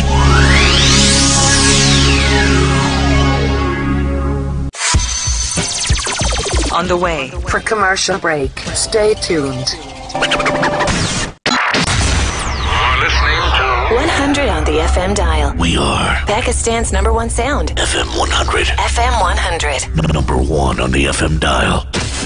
On the way for commercial break. Stay tuned. 100 on the FM dial. We are Pakistan's #1 sound. FM 100. FM 100. Number 1 on the FM dial.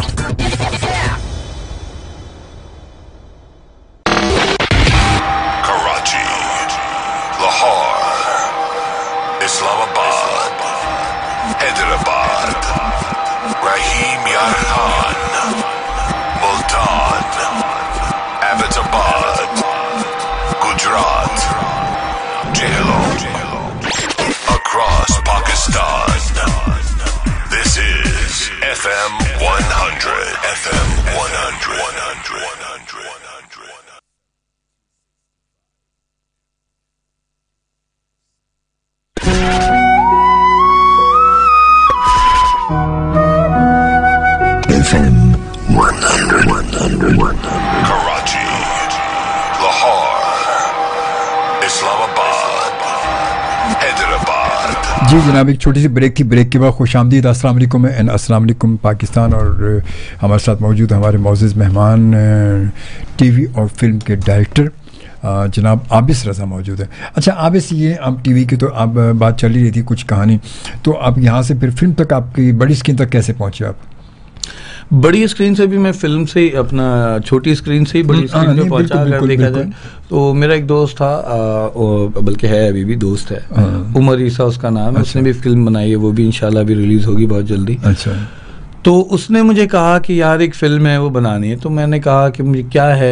Karachi, Lahore, Islamabad, Hyderabad, Rahim Yar Khan, Multan, Abbottabad, Gujarat, Jhelum, across Pakistan. This is FM 100. FM 100. 100. जी जनाब, एक छोटी सी break थी। Break के बाद खुशामदीद, अस्सलाम वालेकुम and अस्सलाम वालेकुम पाकिस्तान। और हमारे साथ मौजूद हमारे मोअज़्ज़िज़ मेहमान टीवी और फिल्म के डायरेक्टर जनाब आबिस रज़ा मौजूद है। अच्छा आबिस, ये आप टीवी की तो आप बात चल ही रही थी कुछ कहानी, तो आप यहाँ से फिर फिल्म तक, आपकी बड़ी स्क्रीन तक कैसे पहुँचे आप? बड़ी स्क्रीन से भी मैं फिल्म से ही, अपना छोटी स्क्रीन से ही बड़ी स्क्रीन पे पहुंचा। अगर देखा जाए तो मेरा एक दोस्त था, बल्कि है अभी भी दोस्त है, उमर ईसा उसका नाम है। उसने भी फिल्म बनाई है, वो भी इंशाल्लाह भी रिलीज होगी बहुत जल्दी। अच्छा। तो उसने मुझे कहा कि यार एक फिल्म है वो बनानी है। तो मैंने कहा कि मुझे क्या है,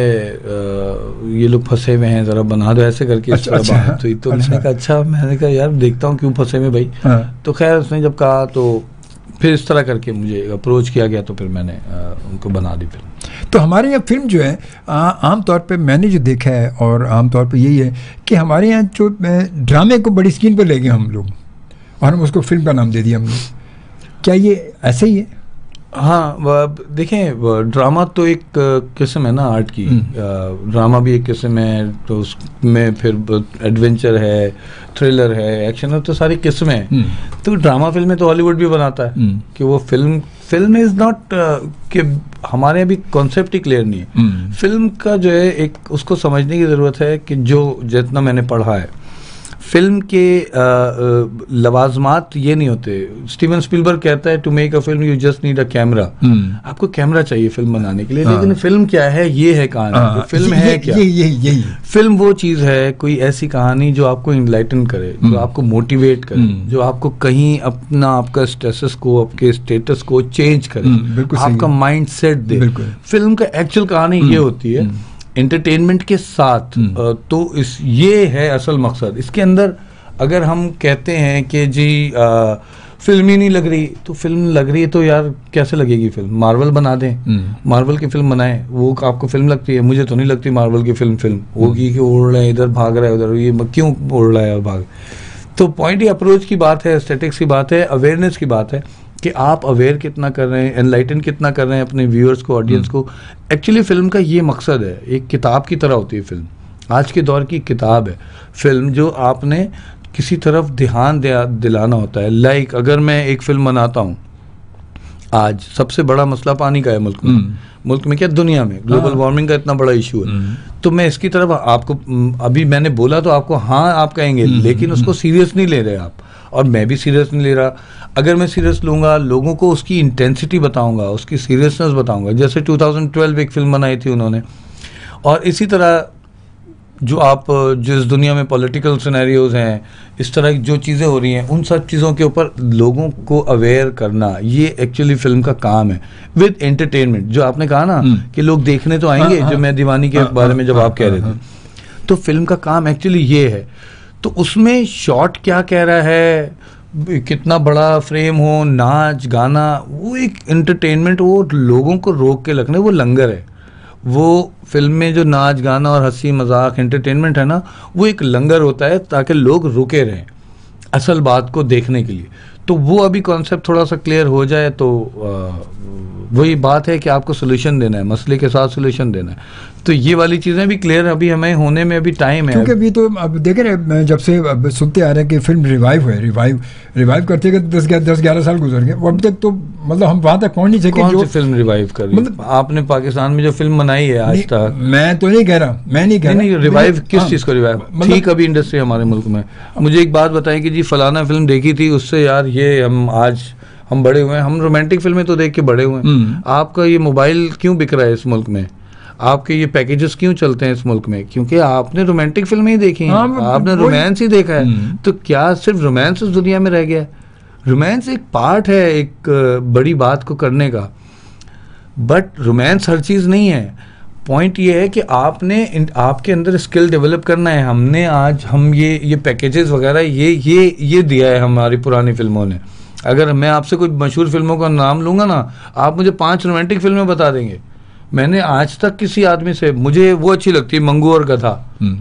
ये लोग फंसे हुए हैं, जरा बना दो ऐसे करके। अच्छा, बात हुई तो उसने कहा अच्छा। मैंने कहा यार देखता हूँ क्यों फंसे हुए भाई। तो खैर उसने जब कहा तो फिर इस तरह करके मुझे अप्रोच किया गया, तो फिर मैंने उनको बना दी फिल्म। तो हमारे यहाँ फिल्म जो है आम तौर पे मैंने जो देखा है, और आम तौर पे यही है कि हमारे यहाँ जो ड्रामे को बड़ी स्क्रीन पर ले गए हम लोग, और हम उसको फिल्म का नाम दे दिया हमने। क्या ये ऐसे ही है? हाँ, देखें ड्रामा तो एक किस्म है ना आर्ट की। ड्रामा भी एक किस्म है, तो उसमें फिर एडवेंचर है, थ्रिलर है, एक्शन है, तो सारी किस्में हैं। तो ड्रामा फिल्में तो हॉलीवुड भी बनाता है कि वो फिल्म इज नॉट कि हमारे यहाँ भी कॉन्सेप्ट ही क्लियर नहीं है। फिल्म का जो है एक उसको समझने की ज़रूरत है कि जो जितना मैंने पढ़ा है, फिल्म के लवाजमात ये नहीं होते। स्टीवन स्पीलबर्ग कहता है to make a film you just need a camera. आपको कैमरा चाहिए फिल्म बनाने के लिए, लेकिन फिल्म क्या है, ये है कहानी। फिल्म है क्या? यही फिल्म वो चीज है, कोई ऐसी कहानी जो आपको इनलाइटन करे, जो आपको मोटिवेट करे, जो आपको कहीं अपना आपका स्टेटस को, आपके स्टेटस को चेंज करे, आपका माइंड सेट दे। फिल्म का एक्चुअल कहानी ये होती है एंटरटेनमेंट के साथ। तो ये है असल मकसद इसके अंदर। अगर हम कहते हैं कि जी फिल्म ही नहीं लग रही, तो फिल्म लग रही है तो यार कैसे लगेगी फिल्म? मार्वल बना दें, मार्वल की फिल्म बनाएं, वो आपको फिल्म लगती है? मुझे तो नहीं लगती मार्वल की फिल्म होगी कि उड़ रहे हैं इधर, भाग रहा है उधर, ये क्यों उड़ रहा है और भाग। तो पॉइंट ही अप्रोच की बात है, एस्थेटिक्स की बात है, अवेयरनेस की बात है कि आप अवेयर कितना कर रहे हैं, एनलाइटन कितना कर रहे हैं अपने व्यूअर्स को, ऑडियंस को। एक्चुअली फिल्म का ये मकसद है, एक किताब की तरह होती है फिल्म। आज के दौर की किताब है फिल्म, जो आपने किसी तरफ ध्यान दिलाना होता है। लाइक अगर मैं एक फिल्म बनाता हूँ, आज सबसे बड़ा मसला पानी का है मुल्क में क्या दुनिया में, ग्लोबल वार्मिंग का इतना बड़ा इशू है। तो मैं इसकी तरफ आपको, अभी मैंने बोला तो आपको हाँ आप कहेंगे, लेकिन उसको सीरियस नहीं ले रहे आप, और मैं भी सीरियस नहीं ले रहा। अगर मैं सीरियस लूँगा, लोगों को उसकी इंटेंसिटी बताऊँगा, उसकी सीरियसनेस बताऊँगा। जैसे 2012 एक फिल्म बनाई थी उन्होंने, और इसी तरह जो आप जिस दुनिया में पॉलिटिकल सिनेरियोज हैं, इस तरह की जो चीज़ें हो रही हैं, उन सब चीज़ों के ऊपर लोगों को अवेयर करना, ये एक्चुअली फिल्म का काम है विद एंटरटेनमेंट। जो आपने कहा ना कि लोग देखने तो आएंगे, जो मैं दीवानी के बारे में जब आप कह रहे थे, तो फिल्म का काम एक्चुअली ये है। तो उसमें शॉट क्या कह रहा है, कितना बड़ा फ्रेम हो, नाच गाना, वो एक एंटरटेनमेंट, वो लोगों को रोक के रखने, वो लंगर है। वो फिल्म में जो नाच गाना और हंसी मजाक एंटरटेनमेंट है ना, वो एक लंगर होता है ताकि लोग रुके रहें असल बात को देखने के लिए। तो वो अभी कॉन्सेप्ट थोड़ा सा क्लियर हो जाए तो वही बात है कि आपको सोल्यूशन देना है, मसले के साथ सोल्यूशन देना है। तो ये वाली चीज़ें भी क्लियर अभी हमें होने में अभी टाइम है, क्योंकि अभी तो अब देखे रहे, जब से अब सुनते आ रहे हैं कि फिल्म रिवाइव करते गए 10-11 साल गुजर गए, अभी तक तो मतलब हम वहाँ तक पहुँच नहीं सके। कौन सी फिल्म रिवाइव कर रही है? मतलब आपने पाकिस्तान में जो फिल्म बनाई है आज तक, मैं तो नहीं कह रहा, रिवाइव किस चीज़ को रिवाइव? ठीक अभी इंडस्ट्री हमारे मुल्क में, मुझे एक बात बताएं कि जी फलाना फिल्म देखी थी, उससे यार ये हम बड़े हुए हैं, हम रोमांटिक फिल्में तो देख के बड़े हुए हैं। आपका ये मोबाइल क्यों बिक रहा है इस मुल्क में? आपके ये पैकेजेस क्यों चलते हैं इस मुल्क में? क्योंकि आपने रोमांटिक फिल्में ही देखी हैं, आपने रोमांस ही देखा है। तो क्या सिर्फ रोमांस उस दुनिया में रह गया है? रोमांस एक पार्ट है एक बड़ी बात को करने का, बट रोमांस हर चीज़ नहीं है। पॉइंट ये है कि आपके अंदर स्किल डेवलप करना है। हम ये पैकेजेस वगैरह ये दिया है हमारी पुरानी फिल्मों ने। अगर मैं आपसे कोई मशहूर फिल्मों का नाम लूँगा ना, आप मुझे 5 रोमांटिक फिल्में बता देंगे। मैंने आज तक किसी आदमी से, मुझे वो अच्छी लगती है मंगू और गधा,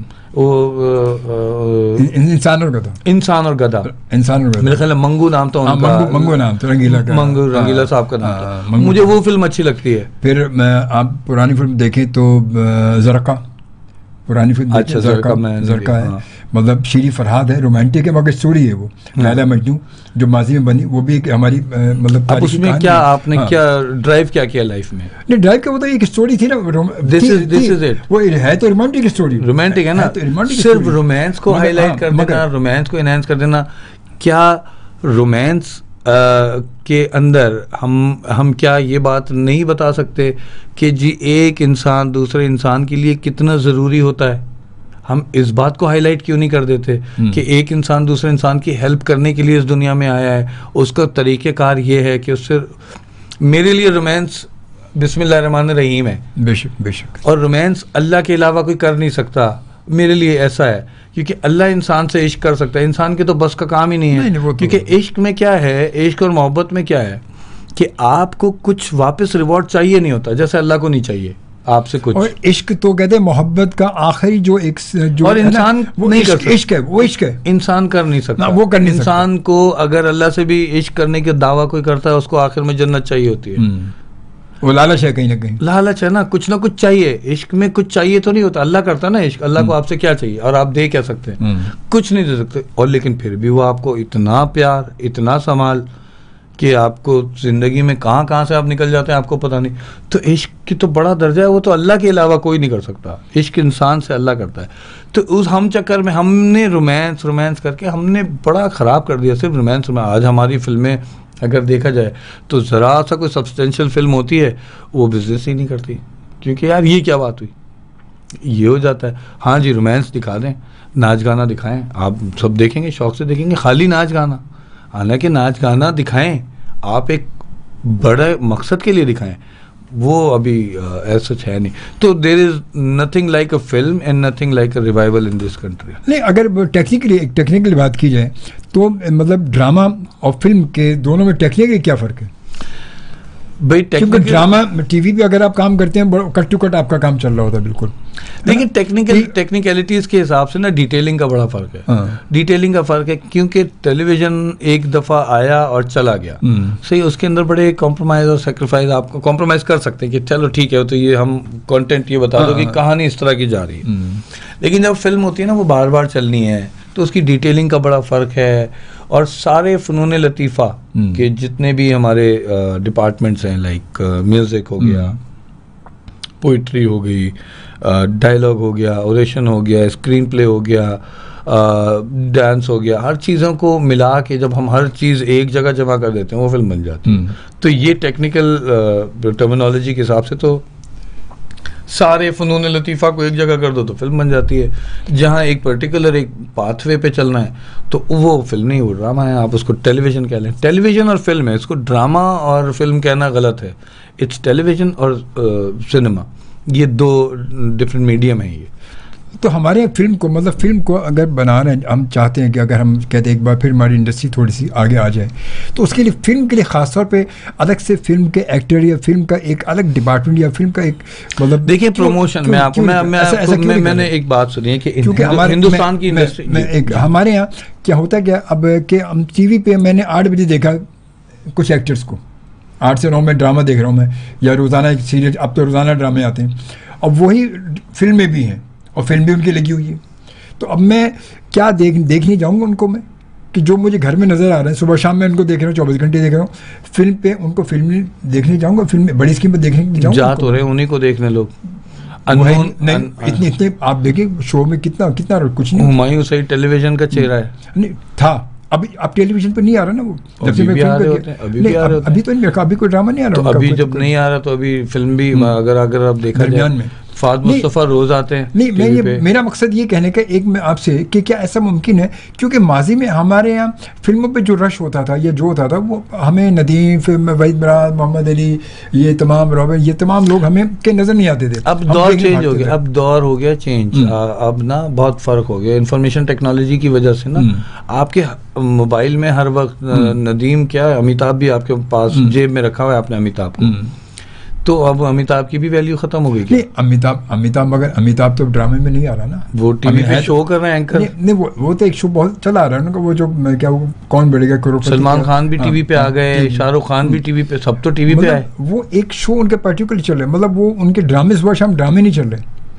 इंसान और गधा मेरे ख्याल मंगू नाम तो उनका, मंगू नाम तो रंगीला साहब का नाम था। मुझे वो फिल्म अच्छी लगती है। फिर आप पुरानी फिल्म देखें तो पुरानी फिल्म अच्छा, ज़रका है, मतलब शीरी फरहाद है, रोमांटिक है मगर स्टोरी है वो, लैला मजनू जो माजी में बनी, वो भी एक हमारी मतलब अब उसमें क्या आपने क्या ड्राइव क्या किया लाइफ में? नहीं ड्राइव क्या, वो तो एक स्टोरी थी ना, दिस इज इट, वो है तो रोमांटिक स्टोरी, रोमांटिक है ना, सिर्फ रोमांस को हाईलाइट कर देना, रोमांस को एनहांस कर देना। क्या रोमांस के अंदर हम क्या ये बात नहीं बता सकते कि जी एक इंसान दूसरे इंसान के लिए कितना ज़रूरी होता है? हम इस बात को हाईलाइट क्यों नहीं कर देते कि एक इंसान दूसरे इंसान की हेल्प करने के लिए इस दुनिया में आया है, उसका तरीक़ेकार ये है कि उससे, मेरे लिए रोमांस बिस्मिल्लाहिर्रहमानिर्रहीम है, बेशक बेशक, और रोमांस अल्लाह के अलावा कोई कर नहीं सकता, मेरे लिए ऐसा है, क्योंकि अल्लाह इंसान से इश्क कर सकता है, इंसान के तो बस का काम ही नहीं है। नहीं, क्योंकि इश्क में क्या है, इश्क और मोहब्बत में क्या है कि आपको कुछ वापस रिवॉर्ड चाहिए नहीं होता, जैसे अल्लाह को नहीं चाहिए आपसे कुछ। और इश्क तो कहते हैं मोहब्बत का आखिरी जो एक जो और इंसान वो नहीं कर सकता, इश्क है, वो इश्क है, इंसान कर नहीं सकता, वो कर नहीं सकता। इंसान को अगर अल्लाह से भी इश्क करने के दावा कोई करता है, उसको आखिर में जन्नत चाहिए होती है। वो लालच है कहीं ना कहीं, लालच है ना, कुछ ना कुछ चाहिए। इश्क में कुछ चाहिए तो नहीं होता, अल्लाह करता ना इश्क, अल्लाह को आपसे क्या चाहिए और आप दे क्या सकते हैं? कुछ नहीं दे सकते, और लेकिन फिर भी वो आपको इतना प्यार, इतना संभाल कि आपको जिंदगी में कहाँ से आप निकल जाते हैं आपको पता नहीं। तो इश्क की तो बड़ा दर्जा है, वो तो अल्लाह के अलावा कोई नहीं कर सकता, इश्क इंसान से अल्लाह करता है। तो उस हम चक्कर में हमने रोमांस करके हमने बड़ा ख़राब कर दिया, सिर्फ रोमांस में। आज हमारी फिल्में अगर देखा जाए तो ज़रा सा कोई सब्सटेंशियल फिल्म होती है वो बिजनेस ही नहीं करती, क्योंकि यार ये क्या बात हुई, ये हो जाता है। हाँ जी, रोमांस दिखा दें, नाच गाना दिखाएं, आप सब देखेंगे, शौक से देखेंगे, खाली नाच गाना। हालांकि नाच गाना दिखाएं, आप एक बड़े मकसद के लिए दिखाएं, वो अभी ऐसा है नहीं। तो there is nothing like a film and nothing like a revival in this country. नहीं, अगर टेक्निकली बात की जाए तो मतलब ड्रामा और फिल्म के दोनों में टेक्निकली क्या फ़र्क है भाई? क्योंकि ड्रामा टीवी पे अगर आप काम करते हैं कट टू कट आपका काम चल रहा होता है, बिल्कुल। लेकिन टेक्निकलिटीज के हिसाब से ना डिटेलिंग का बड़ा फर्क है। डिटेलिंग का फर्क है क्योंकि टेलीविजन एक दफ़ा आया और चला गया, सही, उसके अंदर बड़े कॉम्प्रोमाइज़ और सेक्रीफाइस, आपको कॉम्प्रोमाइज़ कर सकते हैं कि चलो ठीक है, तो ये हम कंटेंट ये बता दो कि कहानी इस तरह की जा रही है। लेकिन जब फिल्म होती है ना, वो बार बार चलनी है, तो उसकी डिटेलिंग का बड़ा फ़र्क है। और सारे फ़नून लतीफ़ा के जितने भी हमारे डिपार्टमेंट्स हैं, लाइक म्यूज़िक हो गया, पोइट्री हो गई, डायलॉग हो गया, ओरेशन हो गया, स्क्रीन प्ले हो गया, डांस हो गया, हर चीज़ों को मिला के जब हम हर चीज़ एक जगह जमा कर देते हैं वो फिल्म बन जाती है। तो ये टेक्निकल टर्मिनोलॉजी के हिसाब से तो सारे फ़नून लतीफ़ा को एक जगह कर दो तो फिल्म बन जाती है। जहाँ एक पर्टिकुलर एक पाथवे पे चलना है तो वो फिल्म नहीं, वो ड्रामा है, आप उसको टेलीविज़न कह लें। टेलीविज़न और फिल्म है, इसको ड्रामा और फिल्म कहना गलत है। इट्स टेलीविज़न और सिनेमा, ये दो डिफरेंट मीडियम है। ये तो हमारे फिल्म को, मतलब फिल्म को अगर बना रहे हैं, हम चाहते हैं कि अगर हम कहते हैं एक बार फिर हमारी इंडस्ट्री थोड़ी सी आगे आ जाए, तो उसके लिए फिल्म के लिए ख़ासतौर पे अलग से फिल्म के एक्टर या फिल्म का एक अलग डिपार्टमेंट या फिल्म का एक, मतलब देखिए प्रमोशन में आपको मैंने एक बात सुनी है कि हिंदुस्तान की इंडस्ट्री, हमारे यहाँ क्या होता है, क्या अब कि हम टीवी पे मैंने 8 बजे देखा कुछ एक्टर्स को, 8 से 9 में ड्रामा देख रहा हूँ मैं, या रोज़ाना एक सीरियल, अब तो रोज़ाना ड्रामे आते हैं, अब वही फिल्में भी हैं और फिल्म भी उनकी लगी हुई है। तो अब मैं क्या देखने जाऊँगा उनको, मैं कि जो मुझे घर में नज़र आ रहे हैं, सुबह शाम मैं उनको देख रहा हूँ, 24 घंटे देख रहा हूँ, फिल्म पे उनको फिल्म देखने जाऊँगा, फिल्म बड़ी स्क्रीन पर देखने जाऊँगा, जा तो रहे उन्हीं को देखने लोग। इतने आप देखिए शो में कितना कुछ नहीं। हुमायूं सही टेलीविजन का चेहरा है, नहीं था, अभी अब टेलीविजन पे नहीं आ रहा ना वो, जब से मैं फिल्म अभी तो नहीं रखा, अभी कोई ड्रामा नहीं आ रहा, अभी जब नहीं आ रहा तो अभी फिल्म भी अगर आप देखा जाए में फाद मुस्तफ़ा रोज आते हैं। नहीं, मैं ये मेरा मकसद ये कहने का एक मैं आपसे कि क्या ऐसा मुमकिन है, क्योंकि माजी में हमारे यहाँ फिल्मों पे जो रश होता था या जो होता था वो हमें नदीम, वहीद बराज, मोहम्मद अली, ये तमाम रॉबिन, ये तमाम लोग हमें के नज़र नहीं आते थे। अब दौर चेंज हो गया, अब दौर हो गया चेंज, अब ना बहुत फ़र्क हो गया इन्फॉर्मेशन टेक्नोलॉजी की वजह से ना। आपके मोबाइल में हर वक्त नदीम क्या, अमिताभ भी आपके पास जेब में रखा हुआ है आपने अमिताभ को, तो अब अमिताभ की भी वैल्यू खत्म हो गई। नहीं, अमिताभ मगर अमिताभ तो ड्रामे में नहीं आ रहा ना, वो टीवी पे शो कर रहे हैं एंकर। नहीं, वो तो एक शो बहुत चला आ रहा है ना, वो जो क्या वो कौन बढ़ेगा करोड़पति, सलमान खान भी टीवी पे आ गए, शाहरुख खान भी टीवी पे, सब तो टीवी पे आए। वो एक शो उनके पर्टिकुलर चल रहे, मतलब वो उनके ड्रामे सुबह शाम ड्रामे नहीं चल रहे।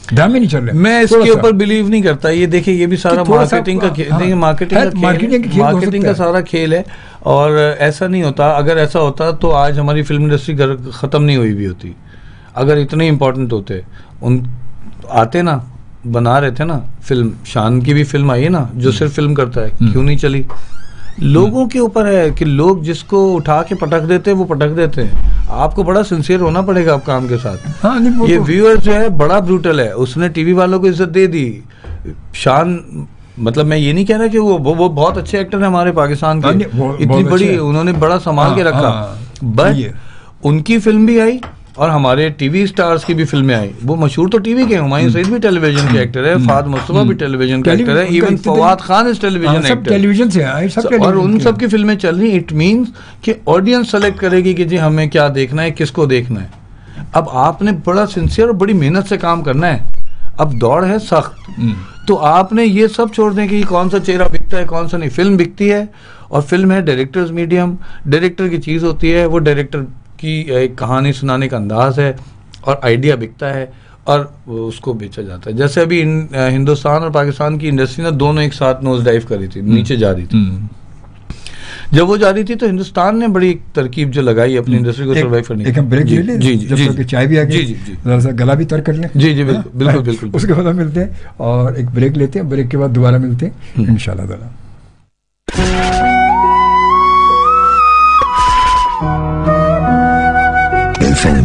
ड्रामे नहीं चल रहे। मैं इसके ऊपर बिलीव नहीं करता। ये देखिए, ये भी सारा मार्केटिंग का मार्केटिंग का सारा खेल है। और ऐसा नहीं होता, अगर ऐसा होता तो आज हमारी फिल्म इंडस्ट्री खत्म नहीं हुई भी होती। अगर इतने इम्पोर्टेंट होते, उन आते ना, बना रहे थे ना फिल्म। शान की भी फिल्म आई है ना, जो सिर्फ फिल्म करता है, क्यों नहीं चली? लोगों के ऊपर है कि लोग जिसको उठा के पटक देते हैं वो पटक देते हैं। आपको बड़ा सिंसियर होना पड़ेगा आप काम के साथ। हाँ, ये व्यूअर जो है बड़ा ब्रूटल है, उसने टीवी वालों को इज्जत दे दी। शान, मतलब मैं ये नहीं कह रहा कि वो बहुत अच्छे एक्टर है हमारे पाकिस्तान के, इतनी बड़ी उन्होंने बड़ा संभाल के रखा, बट उनकी फिल्म भी आई और हमारे टीवी स्टार्स की भी फिल्में आई। वो मशहूर तो टीवी के, हुमायूं सईद भी टेलीविजन के एक्टर है, फाद मुस्तफा भी टेलीविजन के एक्टर है, इवन फवाद खान इस टेलीविजन एक्टर, टेलीविजन से आए सब, और उन सब की फिल्में चल रही। इट मींस कि ऑडियंस सेलेक्ट करेगी कि जी हमें क्या देखना है, किसको देखना है। अब आपने बड़ा सिंसियर और बड़ी मेहनत से काम करना है। अब दौड़ है सख्त, तो आपने ये सब छोड़ दें कि कौन सा चेहरा बिकता है कौन सा नहीं। फिल्म बिकती है, और फिल्म है डायरेक्टर्स मीडियम, डायरेक्टर की चीज़ होती है, वो डायरेक्टर की एक कहानी सुनाने का अंदाज है, और आइडिया बिकता है और उसको बेचा जाता है। जैसे अभी हिंदुस्तान और पाकिस्तान की इंडस्ट्री ना दोनों एक साथ नोज डाइव कर रही थी, नीचे जा रही थी। जब वो जा रही थी तो हिंदुस्तान ने बड़ी तरकीब जो लगाई अपनी इंडस्ट्री को सर्वाइव करने की। एक हम ब्रेक ले लें, जी जब तक चाय भी आ गई, जरा सा गला भी तर कर लें। जी बिल्कुल बिल्कुल। उसके बाद मिलते हैं और एक ब्रेक लेते हैं, ब्रेक के बाद दोबारा मिलते हैं इंशाल्लाह ताला। FM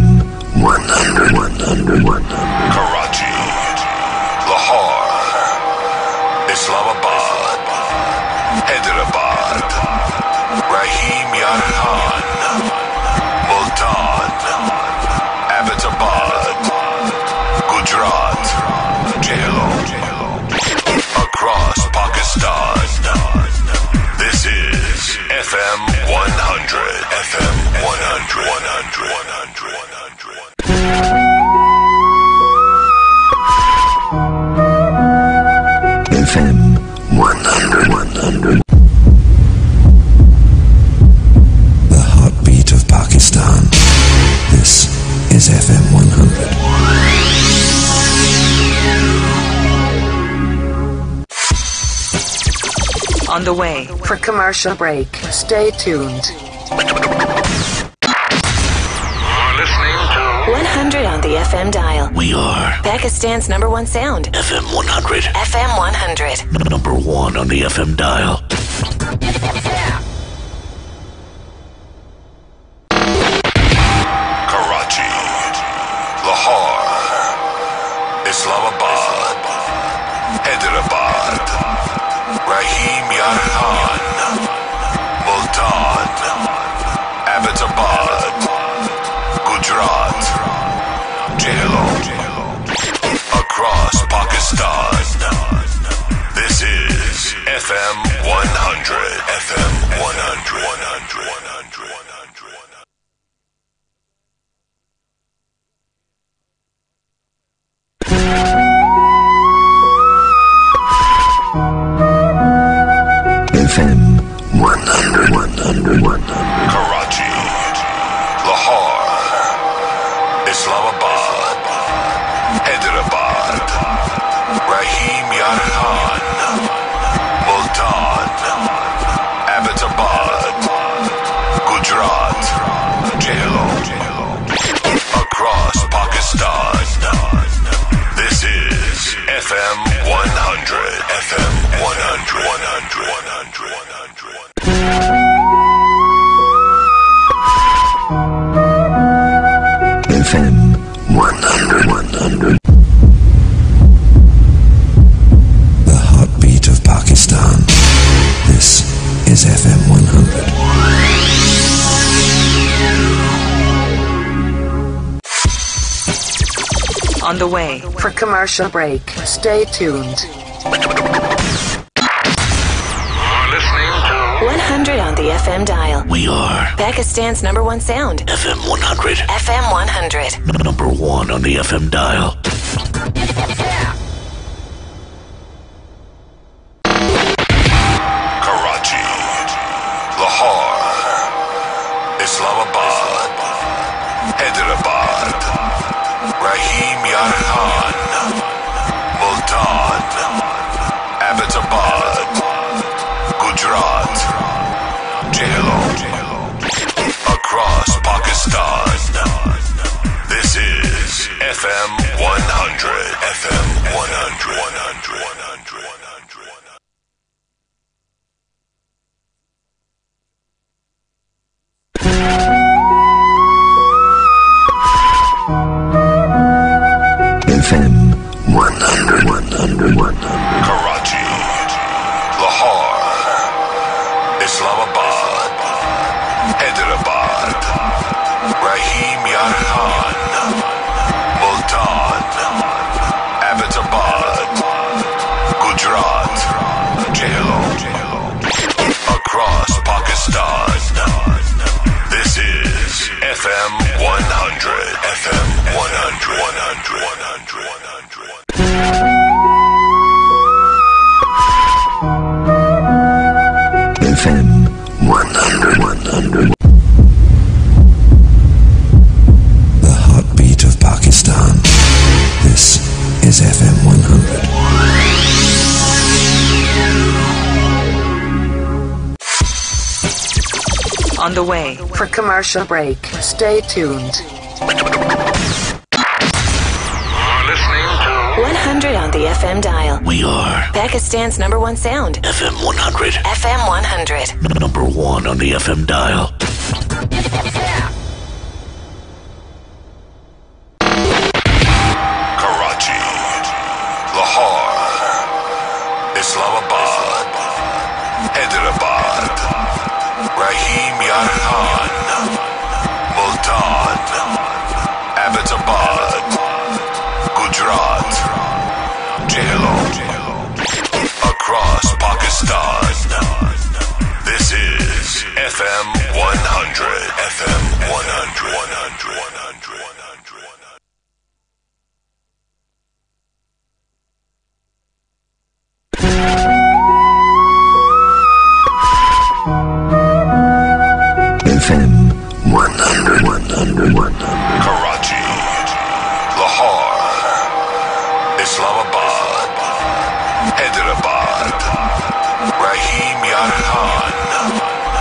100. Karachi, Lahore, Islamabad, Hyderabad, Rahim Yar Khan, Multan, Abbottabad, Gujarat, Jhelum, across Pakistan. This is FM 100. FM 100. 100. FM 100. The heartbeat of Pakistan. This is FM 100. On the way for commercial break. Stay tuned. 100 on the FM dial. We are Pakistan's #1 sound. FM 100. FM 100. Number 1 on the FM dial. Karachi, Lahore, Islamabad, Hyderabad, Rahim Yar Khan, Multan, Abbottabad, Gujarat, Jhelum, across Pakistan. This is FM 100. FM 100. FM 100. Karachi, Lahore, Islamabad, Hyderabad, Rahim Yar Khan, Multan, Abbottabad, Gujarat, Jhelum, across Pakistan. This is FM 100. FM 100. FM 100. The heartbeat of Pakistan. This is FM 100. On the way for commercial break. Stay tuned. 100 on the FM dial. We are Pakistan's #1 sound. FM 100. FM 100. Number 1 on the FM dial. Karachi, Lahore, Islamabad, Hyderabad, Rahim Yar Khan, across Pakistan. This is FM 100. FM 100. 100. 100. 100. FM 100. 100. 100. Karachi, Lahore, Islamabad, Hyderabad, Rahim Yar Khan, Multan, Abbottabad, Gujarat, Jhelum, across Pakistan. This is FM 100. FM 100. 100. 100. 100. FM 100. 100. The heartbeat of Pakistan. This is FM 100. On the way for commercial break. Stay tuned. 100 on the FM dial. We are Pakistan's #1 sound. FM 100. FM 100. Number 1 on the FM dial. Karachi, Lahore, Islamabad, Hyderabad, Rahim Yar Khan, Multan, Abbottabad, Gujarat, Jhelum, across Pakistan. This is FM 100. FM 100. 100. 100. 100. FM 100. 100. 100. Karachi, Lahore, Islamabad, Hyderabad, Rahim Yar Khan,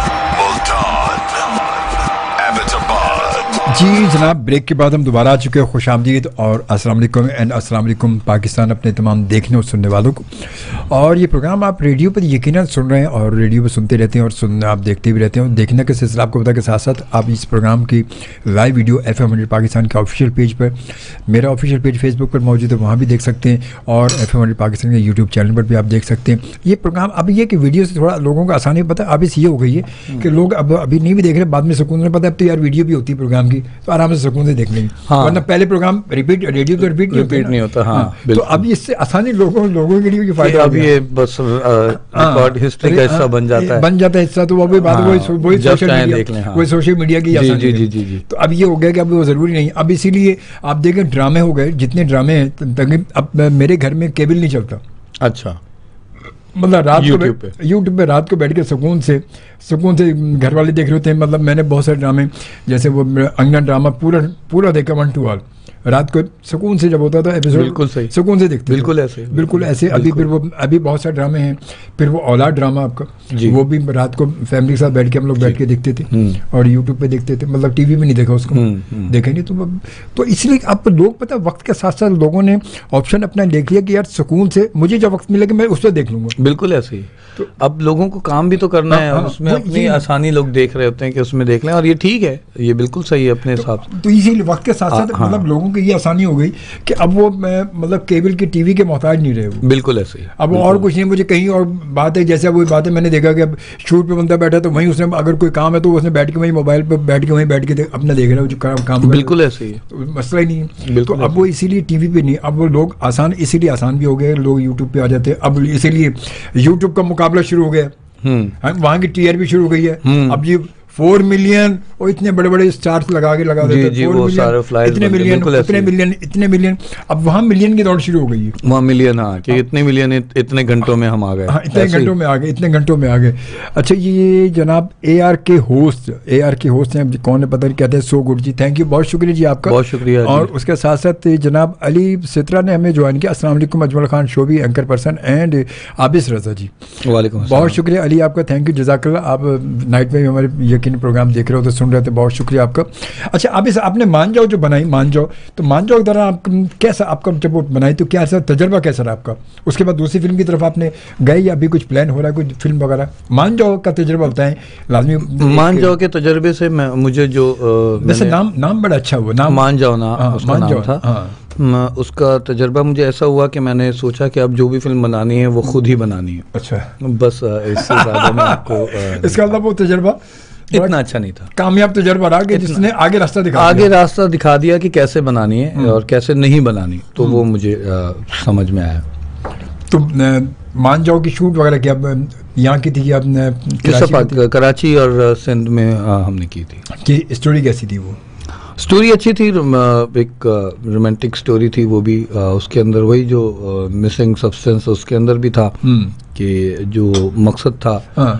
Multan, Abbottabad. जी जनाब, break के बाद हम दोबारा आ चुके हैं। खुश आमदीद और अस्सलाम वालेकुम एंड अस्सलाम वालेकुम पाकिस्तान अपने तमाम देखने और सुनने वालों को। और ये प्रोग्राम आप रेडियो पर यकीनन सुन रहे हैं और रेडियो पर सुनते रहते हैं और सुनना आप देखते भी रहते हैं। और देखने का सिलसिला आपको पता के साथ साथ आप इस प्रोग्राम की लाइव वीडियो FM 100 पाकिस्तान के ऑफिशियल पेज पर, मेरा ऑफिशियल पेज फेसबुक पर मौजूद है, वहाँ भी देख सकते हैं। और FM 100 पाकिस्तान के यूट्यूब चैनल पर भी आप देख सकते हैं। ये प्रोग्राम अब ये कि वीडियो से थोड़ा लोगों को आसानी पता अब इस ये हो गई है कि लोग अब अभी नहीं भी देख रहे, बाद में सुकून में पता है अब तो यार वीडियो भी होती है प्रोग्राम की, तो आराम से सुकून से देख लेंगे। हाँ। वरना पहले प्रोग्राम रिपीट रेडियो तो रिपीट नहीं होता। हाँ, तो अभी इससे आसानी लोगों के लिए फायदा अब ये बस रिकॉर्ड हिस्ट्री का हिस्सा बन जाता है हिस्सा। तो वो भी बात वही सोशल मीडिया की आसानी। जी। तो अब ये हो गया कि अब वो जरूरी नहीं। अब इसीलिए आप देखें ड्रामे हो गए, जितने ड्रामे हैं, अब मेरे घर में केबल नहीं चलता। अच्छा, मतलब रात YouTube को यूट्यूब पे रात को बैठ के सुकून से घर वाले देख रहे होते हैं। मतलब मैंने बहुत सारे ड्रामे, जैसे वो अंगना ड्रामा पूरा देखा 1 to all, रात को सुकून से जब होता था एपिसोड, बिल्कुल सही, सुकून से देखते, बिल्कुल ऐसे। अभी फिर वो अभी बहुत सारे ड्रामे हैं। फिर वो औलाद ड्रामा आपका, वो भी रात को फैमिली के साथ बैठ के हम लोग बैठ के देखते थे और यूट्यूब पे देखते थे। मतलब टीवी में नहीं देखा उसको, देखा नहीं। तो इसलिए अब लोग पता वक्त के साथ साथ लोगों ने ऑप्शन अपना देख लिया कि यार सुकून से मुझे जब वक्त मिलेगा मैं उस पर देख लूंगा। बिल्कुल ऐसे ही। तो अब लोगों को काम भी तो करना है और उसमें अपनी आसानी लोग देख रहे होते हैं कि उसमें देख लें, और ये ठीक है, ये बिल्कुल सही है अपने हिसाब से। तो इसीलिए वक्त के साथ साथ मतलब लोगों की ये आसानी हो गई कि अब वो मतलब केबल की टीवी के मोहताज नहीं रहे वो। बिल्कुल ऐसे ही। अब और कुछ नहीं, मुझे कहीं और बात है, जैसे वही बात है मैंने देखा कि अब शूट पे बंदा बैठा तो वहीं उसने अगर कोई काम है तो उसने बैठ के वहीं मोबाइल पे बैठ के अपना देख रहा है जो काम। बिल्कुल ऐसे ही, मसला ही नहीं है। तो अब वो इसीलिए टीवी पे नहीं, अब वो लोग इसीलिए आसान भी हो गए, लोग यूट्यूब पे आ जाते हैं। अब इसीलिए यूट्यूब का मुकाबला शुरू हो गया, वहाँ की टीआर भी शुरू हो गई है। अब ये 4 मिलियन और इतने बड़े बड़े स्टार्स लगा देते हैं, इतने मिलियन। अब वहाँ मिलियन की दौड़ शुरू हो गई है, वहाँ मिलियन। हाँ, कि इतने मिलियन इतने घंटों में हम आ गए। इतने घंटों में आ गए। अच्छा, ये जनाब AR के होस्ट हैं, कौन है पता नहीं, कहते हैं सो गुड जी। थैंक यू, बहुत शुक्रिया जी आपका, बहुत शुक्रिया। और उसके साथ साथ जनाब अली सित्रा ने हमें ज्वाइन किया। अस्सलाम वालेकुम अजमल खान, शो भी anchor person, and Abis Raza ji, वालेकुम, बहुत शुक्रिया अली आपका, थैंक यू, जज़ाकल्लाह। आप नाइट में हमारे ये यकीन प्रोग्राम देख रहे हो तो सुन रहे थे, बहुत शुक्रिया आपका। अच्छा, आप इस आपने मान जाओ जो बनाई, मान जाओ तो मान जाओ के दौरान आप कैसा, आपका जब वो बनाई तो क्या ऐसा तजर्बा कैसा रहा आपका? उसके बाद दूसरी फिल्म की तरफ आपने गए या अभी कुछ प्लान हो रहा है, कुछ फिल्म वगैरह? मान जाओ का तजर्बा बताएं लाजमी। मान जाओ के तजर्बे से मुझे जो वैसे नाम बड़ा अच्छा हुआ, नाम मान जाओ ना, उसका नाम था। उसका तजर्बा मुझे ऐसा हुआ कि मैंने सोचा कि अब जो भी फिल्म बनानी है वो खुद ही बनानी है। अच्छा, बस इससे ज़्यादा मैं आपको इसका मतलब वो तजर्बा इतना अच्छा नहीं था, कामयाब तजर्बा रहा कि जिसने आगे रास्ता दिखा दिया कि कैसे बनानी है और कैसे नहीं बनानी, तो वो मुझे समझ में आया। तो मान जाओ कि शूट वगैरह की अब यहाँ की थी कि आपने कराची और सिंध में हमने की थी। कि स्टोरी कैसी थी? वो स्टोरी अच्छी थी, एक रोमांटिक स्टोरी थी वो भी। उसके अंदर वही जो मिसिंग सब्सटेंस उसके अंदर भी था कि जो मकसद था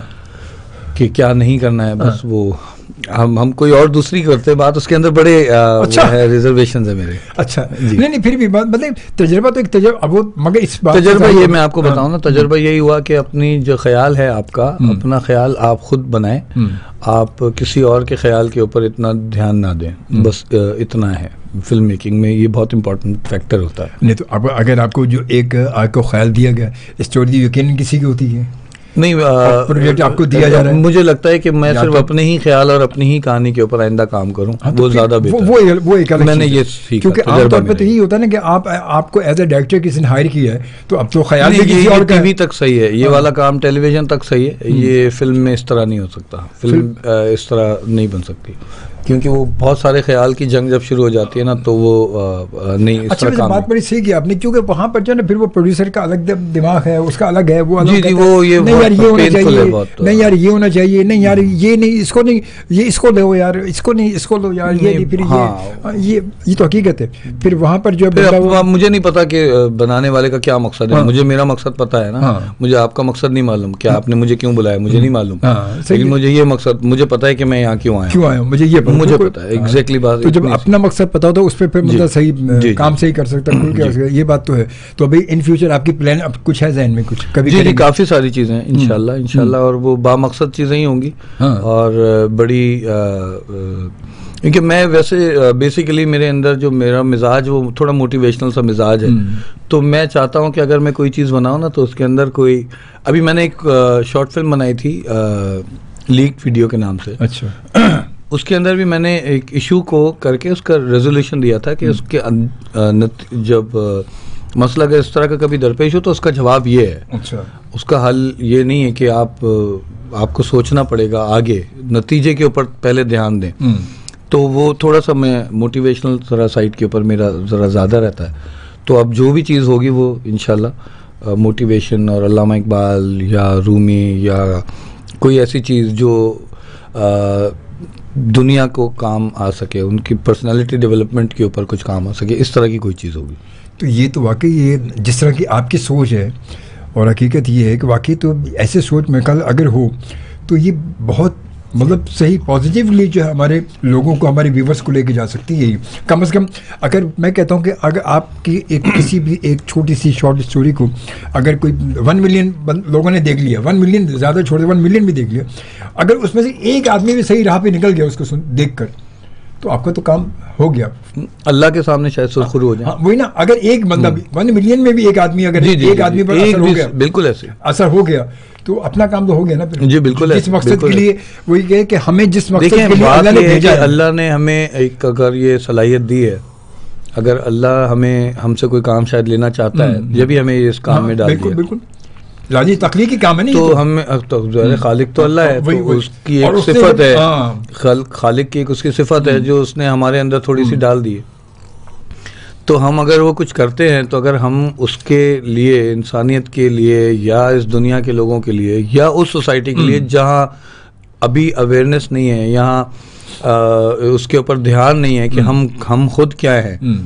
कि क्या नहीं करना है, बस वो हम कोई और दूसरी करते बात, उसके अंदर बड़े अच्छा है, रिजर्वेशन है मेरे। अच्छा, नहीं फिर भी मतलब तजर्बा तो एक तजर्बा, अब वो मगर इस बात तजर्बा ये मैं आपको बताऊं ना, तजर्बा यही हुआ कि अपनी जो ख्याल है आपका, अपना ख्याल आप खुद बनाएं, आप किसी और के ख्याल के ऊपर इतना ध्यान ना दें, बस इतना है फिल्म मेकिंग में, ये बहुत इंपॉर्टेंट फैक्टर होता है। नहीं तो अब अगर आपको जो एक आपको ख्याल दिया गया, स्टोरी यकीन किसी की होती है नहीं, प्रोजेक्ट आपको दिया जा रहा है, मुझे लगता है कि मैं सिर्फ अपने ही ख्याल और अपनी ही कहानी के ऊपर आइंदा काम करूं, वो ज्यादा बेहतर वो एक अलग मैंने ये सीखा, क्योंकि आमतौर पर तो यही होता है ना कि आपको एज ए डायरेक्टर किसी ने हायर किया है तो अब तो ख्याल भी किसी और का। टीवी तक सही है ये वाला काम, टेलीविजन तक सही है, ये फिल्म में इस तरह नहीं हो सकता, फिल्म इस तरह नहीं बन सकती, क्योंकि वो बहुत सारे ख्याल की जंग जब शुरू हो जाती है ना तो वो नहीं इस तरह काम। बात बड़ी सही की आपने, क्योंकि वहाँ पर जो ना फिर वो प्रोड्यूसर का अलग दिमाग है, उसका अलग है, वो अलग वो ये नहीं यार ये होना चाहिए, नहीं यार ये होना चाहिए, नहीं यार ये नहीं, इसको नहीं, ये इसको लो यार, इसको नहीं, इसको लो यार, ये नहीं, फिर ये तो हकीकत है। फिर वहाँ पर जो मुझे नहीं पता कि बनाने वाले का क्या मकसद है, मुझे मेरा मकसद पता है ना, मुझे आपका मकसद नहीं मालूम, क्या आपने मुझे क्यों बुलाया मुझे नहीं मालूम, लेकिन मुझे ये मकसद, मुझे पता है कि मैं यहाँ क्यों आया, मुझे पता है एग्जैक्टली बात। तो जब अपना मकसद पता हो तो उस पर फिर मतलब सही काम सही कर सकता है, ये बात तो है। तो अभी इन फ्यूचर आपकी प्लान अब कुछ है ज़हन में कुछ? कभी जी काफ़ी सारी चीज़ें हैं इंशाल्लाह और वो बामकसद चीज़ें ही होंगी। और बड़ी क्योंकि मैं वैसे बेसिकली मेरे अंदर जो मेरा मिजाज वो थोड़ा मोटिवेशनल सा मिजाज है, तो मैं चाहता हूँ कि अगर मैं कोई चीज़ बनाऊँ ना तो उसके अंदर कोई, अभी मैंने एक शॉर्ट फिल्म बनाई थी लीक वीडियो के नाम से। अच्छा, उसके अंदर भी मैंने एक इशू को करके उसका रेजोल्यूशन दिया था कि उसके जब मसला अगर इस तरह का कभी दरपेश हो तो उसका जवाब ये है। अच्छा, उसका हल ये नहीं है कि आपको सोचना पड़ेगा आगे, नतीजे के ऊपर पहले ध्यान दें। तो वो थोड़ा सा मैं मोटिवेशनल जरा साइड के ऊपर मेरा ज़रा ज़्यादा रहता है, तो अब जो भी चीज़ होगी वो इंशाल्लाह मोटिवेशन और अल्लामा इकबाल या रूमी या कोई ऐसी चीज़ जो दुनिया को काम आ सके, उनकी पर्सनालिटी डेवलपमेंट के ऊपर कुछ काम आ सके, इस तरह की कोई चीज़ होगी। तो ये तो वाकई ये जिस तरह की आपकी सोच है और हकीकत ये है कि वाकई तो ऐसे सोच में कल अगर हो तो ये बहुत मतलब सही पॉजिटिवली जो है हमारे लोगों को, हमारे व्यूवर्स को लेके जा सकती है। कम से कम अगर मैं कहता हूँ कि अगर आपकी एक किसी भी एक छोटी सी शॉर्ट स्टोरी को अगर कोई 1 मिलियन लोगों ने देख लिया, 1 मिलियन ज़्यादा छोड़ 1 मिलियन भी देख लिया, अगर उसमें से एक आदमी भी सही राह पे निकल गया उसको देख कर, तो आपका तो काम हो गया, अल्लाह के सामने शायद सुरखुरू हो जाए। हाँ, वही ना, अगर एक बंदा भी 1 मिलियन में भी एक आदमी अगर एक आदमी पर असर हो गया, बिल्कुल ऐसे असर हो गया, तो अपना काम तो हो गया ना फिर। जी बिल्कुल, जिस मकसद के लिए वही कहे कि हमें जिस मकसद के लिए अल्लाह ने भेजा है, अल्लाह ने हमें एक अगर ये सलाहियत दी है, अगर अल्लाह हमसे कोई काम शायद लेना चाहता है, जब भी हमें इस काम में डाल दिया, बिल्कुल बिल्कुल लाजी तख्लीकी काम है नहीं, तो हमें तो खालिक तो अल्लाह है, तो उसकी एक सिफत है, खालिक की एक उसकी सिफत है जो उसने हमारे अंदर थोड़ी सी डाल दी है। तो हम अगर वो कुछ करते हैं तो अगर हम उसके लिए, इंसानियत के लिए या इस दुनिया के लोगों के लिए या उस सोसाइटी के लिए जहाँ अभी अवेयरनेस नहीं है, यहाँ उसके ऊपर ध्यान नहीं है कि हम खुद क्या है,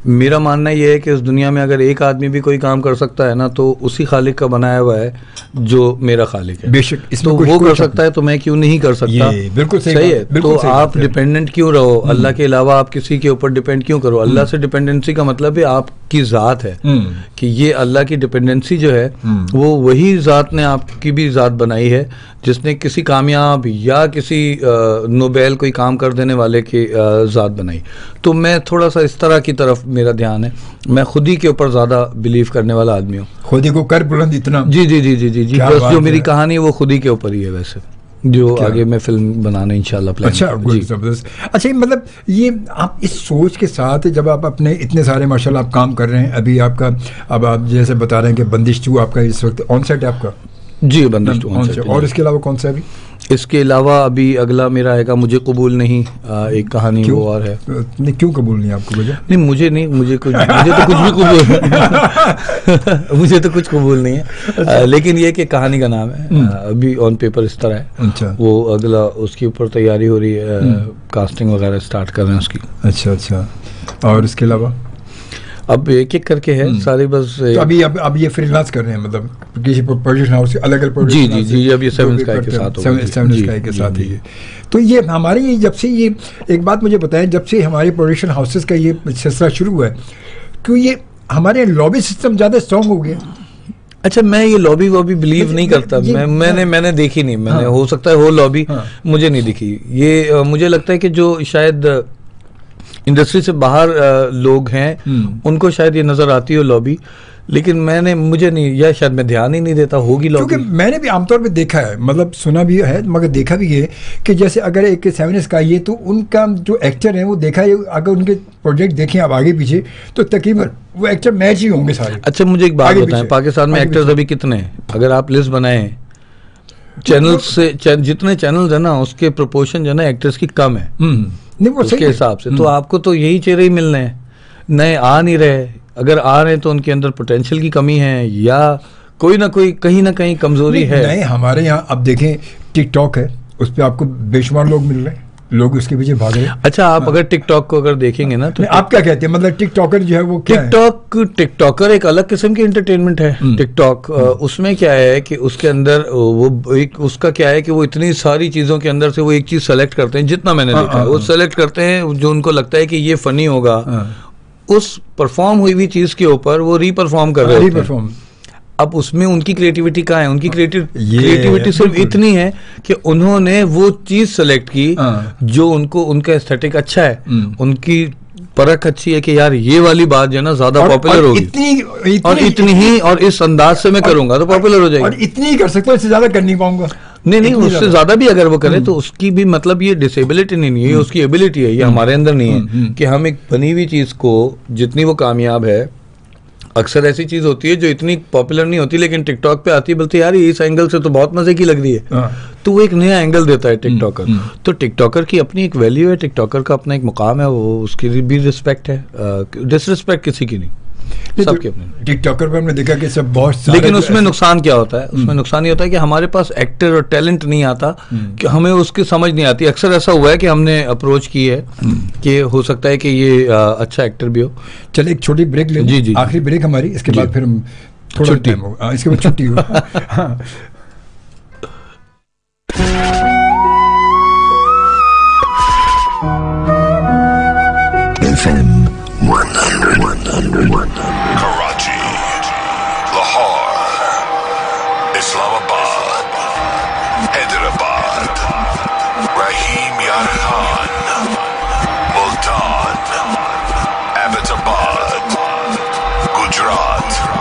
मेरा मानना ये है कि इस दुनिया में अगर एक आदमी भी कोई काम कर सकता है ना, तो उसी खालिक का बनाया हुआ है जो मेरा खालिक है। बेशक, तो वो कर सकता है तो मैं क्यों नहीं कर सकता? बिल्कुल सही है। तो आप डिपेंडेंट क्यों रहो? अल्लाह के अलावा आप किसी के ऊपर डिपेंड क्यों करो? अल्लाह से डिपेंडेंसी का मतलब है आपकी ज़ात है, कि ये अल्लाह की डिपेंडेंसी जो है वो वही ज़ात ने आपकी भी ज़ात बनाई है, जिसने किसी कामयाब या किसी नोबेल कोई काम कर देने वाले की ज़ात बनाई। तो मैं थोड़ा सा इस तरह की तरफ मेरा ध्यान है। मैं खुद ही के ऊपर ज़्यादा बिलीव करने वाला आदमी हूँ। खुद ही को कर बुलंद इतना। जी जी जी जी जी जी। बस जो मेरी कहानी है वो खुद ही के ऊपर ही है, वैसे जो आगे मैं फिल्म बनाने इंशाल्लाह प्लान। अच्छा, जबरदस्त। अच्छा, मतलब ये आप इस सोच के साथ जब आप अपने इतने सारे माशाल्लाह आप काम कर रहे हैं, अभी आपका अब आप जैसे बता रहे हैं कि बंदिश 2 आपका इस वक्त ऑन सेट है आपका? जी, बंदिश 2 ऑन सेट। और इसके अलावा कौन सा अभी? इसके अलावा अभी अगला मेरा आएगा मुझे कबूल नहीं, एक कहानी वो और है। नहीं, क्यों कबूल नहीं आपको? वजह नहीं, मुझे नहीं, मुझे तो कुछ भी कबूल मुझे तो कुछ कबूल नहीं है। लेकिन ये कि कहानी का नाम है, अभी ऑन पेपर इस तरह है। अच्छा। वो अगला उसके ऊपर तैयारी हो रही है, कास्टिंग वगैरह स्टार्ट कर रहे हैं उसकी। अच्छा अच्छा। और इसके अलावा अब एक एक करके है सारी, बस तो अभी अब ये फ्रीलांस कर रहे हैं, मतलब किसी प्रोडक्शन हाउस अलग अलग जी जी जी, अब ये 7 स्काई के साथ होगा। 7 स्काई के साथ ही। तो ये हमारे जब से ये एक बात मुझे बताएं, जब से हमारे प्रोडक्शन हाउसेस का ये सिलसिला शुरू हुआ है, क्यों ये हमारे लॉबी सिस्टम ज़्यादा स्ट्रॉन्ग हो गया? अच्छा, मैं ये लॉबी वॉबी बिलीव नहीं करता। मैंने देखी नहीं, मैंने हो सकता है हो लॉबी, मुझे नहीं दिखी। ये मुझे लगता है कि जो शायद इंडस्ट्री से बाहर लोग हैं उनको शायद ये नजर आती हो लॉबी, लेकिन मुझे नहीं, या शायद मैं ध्यान ही नहीं देता होगी लॉबी। क्योंकि मैंने भी आमतौर पे देखा है, मतलब सुना भी है मगर देखा भी है कि जैसे अगर एक 7 स्काई है तो उनका जो एक्टर है वो देखा है, अगर उनके प्रोजेक्ट देखें आप आगे पीछे तो तकरीबन वो एक्टर मैच ही होंगे सारे। अच्छा, मुझे एक बात बताएं, पाकिस्तान में एक्टर्स अभी कितने हैं? अगर आप लिस्ट बनाएं चैनल से, जितने चैनल्स है ना उसके प्रोपोर्शन जो है ना एक्टर्स की कम है उसके हिसाब से। तो आपको तो यही चेहरे ही मिलने हैं, नए आ नहीं रहे। अगर आ रहे हैं तो उनके अंदर पोटेंशियल की कमी है या कोई ना कोई कहीं ना कहीं कमजोरी है। नहीं, हमारे यहाँ अब देखें टिकटॉक है, उस पर आपको बेशुमार लोग मिल रहे हैं, लोग उसके पीछे भाग रहे हैं। अच्छा, आप अगर टिकटॉक को अगर देखेंगे ना तो आप क्या कहते हैं, मतलब टिकटॉकर जो है वो क्या है? टिकटॉकर एक अलग किस्म की एंटरटेनमेंट है। टिकटॉक उसमें क्या है कि उसके अंदर वो एक उसका क्या है कि वो इतनी सारी चीजों के अंदर से वो एक चीज सेलेक्ट करते हैं, जितना मैंने देखा है वो सेलेक्ट करते हैं जो उनको लगता है कि ये फनी होगा, उस परफॉर्म हुई हुई चीज के ऊपर वो रीपरफॉर्म कर रहे हैं। अब उसमें उनकी क्रिएटिविटी कहाँ है? उनकी क्रिएटिविटी सिर्फ इतनी है कि उन्होंने वो चीज सेलेक्ट की जो उनका एस्थेटिक अच्छा है, उनकी परख अच्छी है कि यार ये वाली बात जो है ना ज्यादा पॉपुलर होगी, और इतनी ही और इस अंदाज से मैं करूंगा तो पॉपुलर हो जाएगी। और इतनी ही कर सकता हूँ, इससे ज्यादा कर नहीं पाऊंगा। नहीं, उससे ज्यादा भी अगर वो करे तो उसकी भी मतलब ये डिसेबिलिटी नहीं है, उसकी एबिलिटी है, ये हमारे अंदर नहीं है कि हम एक बनी हुई चीज को जितनी वो कामयाब है। अक्सर ऐसी चीज होती है जो इतनी पॉपुलर नहीं होती लेकिन टिकटॉक पे आती है, बोलते यार इस एंगल से तो बहुत मजे की लग रही है, तो वो एक नया एंगल देता है टिकटॉकर। तो टिकटॉकर की अपनी एक वैल्यू है, टिकटॉकर का अपना एक मुकाम है, वो उसकी भी रिस्पेक्ट है, डिसरिस्पेक्ट किसी की नहीं, सबके अपने। टिकटॉकर पे हमने देखा कि सब बहुत, लेकिन उसमें नुकसान क्या होता है? उसमें नुकसान ये होता है कि हमारे पास एक्टर और टैलेंट नहीं आता, कि हमें उसकी समझ नहीं आती। अक्सर ऐसा हुआ है कि हमने अप्रोच की है कि हो सकता है कि ये अच्छा एक्टर भी हो। चलिए एक छोटी ब्रेक ले, जी, आखिरी ब्रेक हमारी, इसके बाद फिर हम थोड़ा टाइम होगा, इसके बाद छुट्टी हो। Karachi, Lahore, Islamabad, Hyderabad, Rahim Yar Khan, Multan, Abbottabad, Gujarat,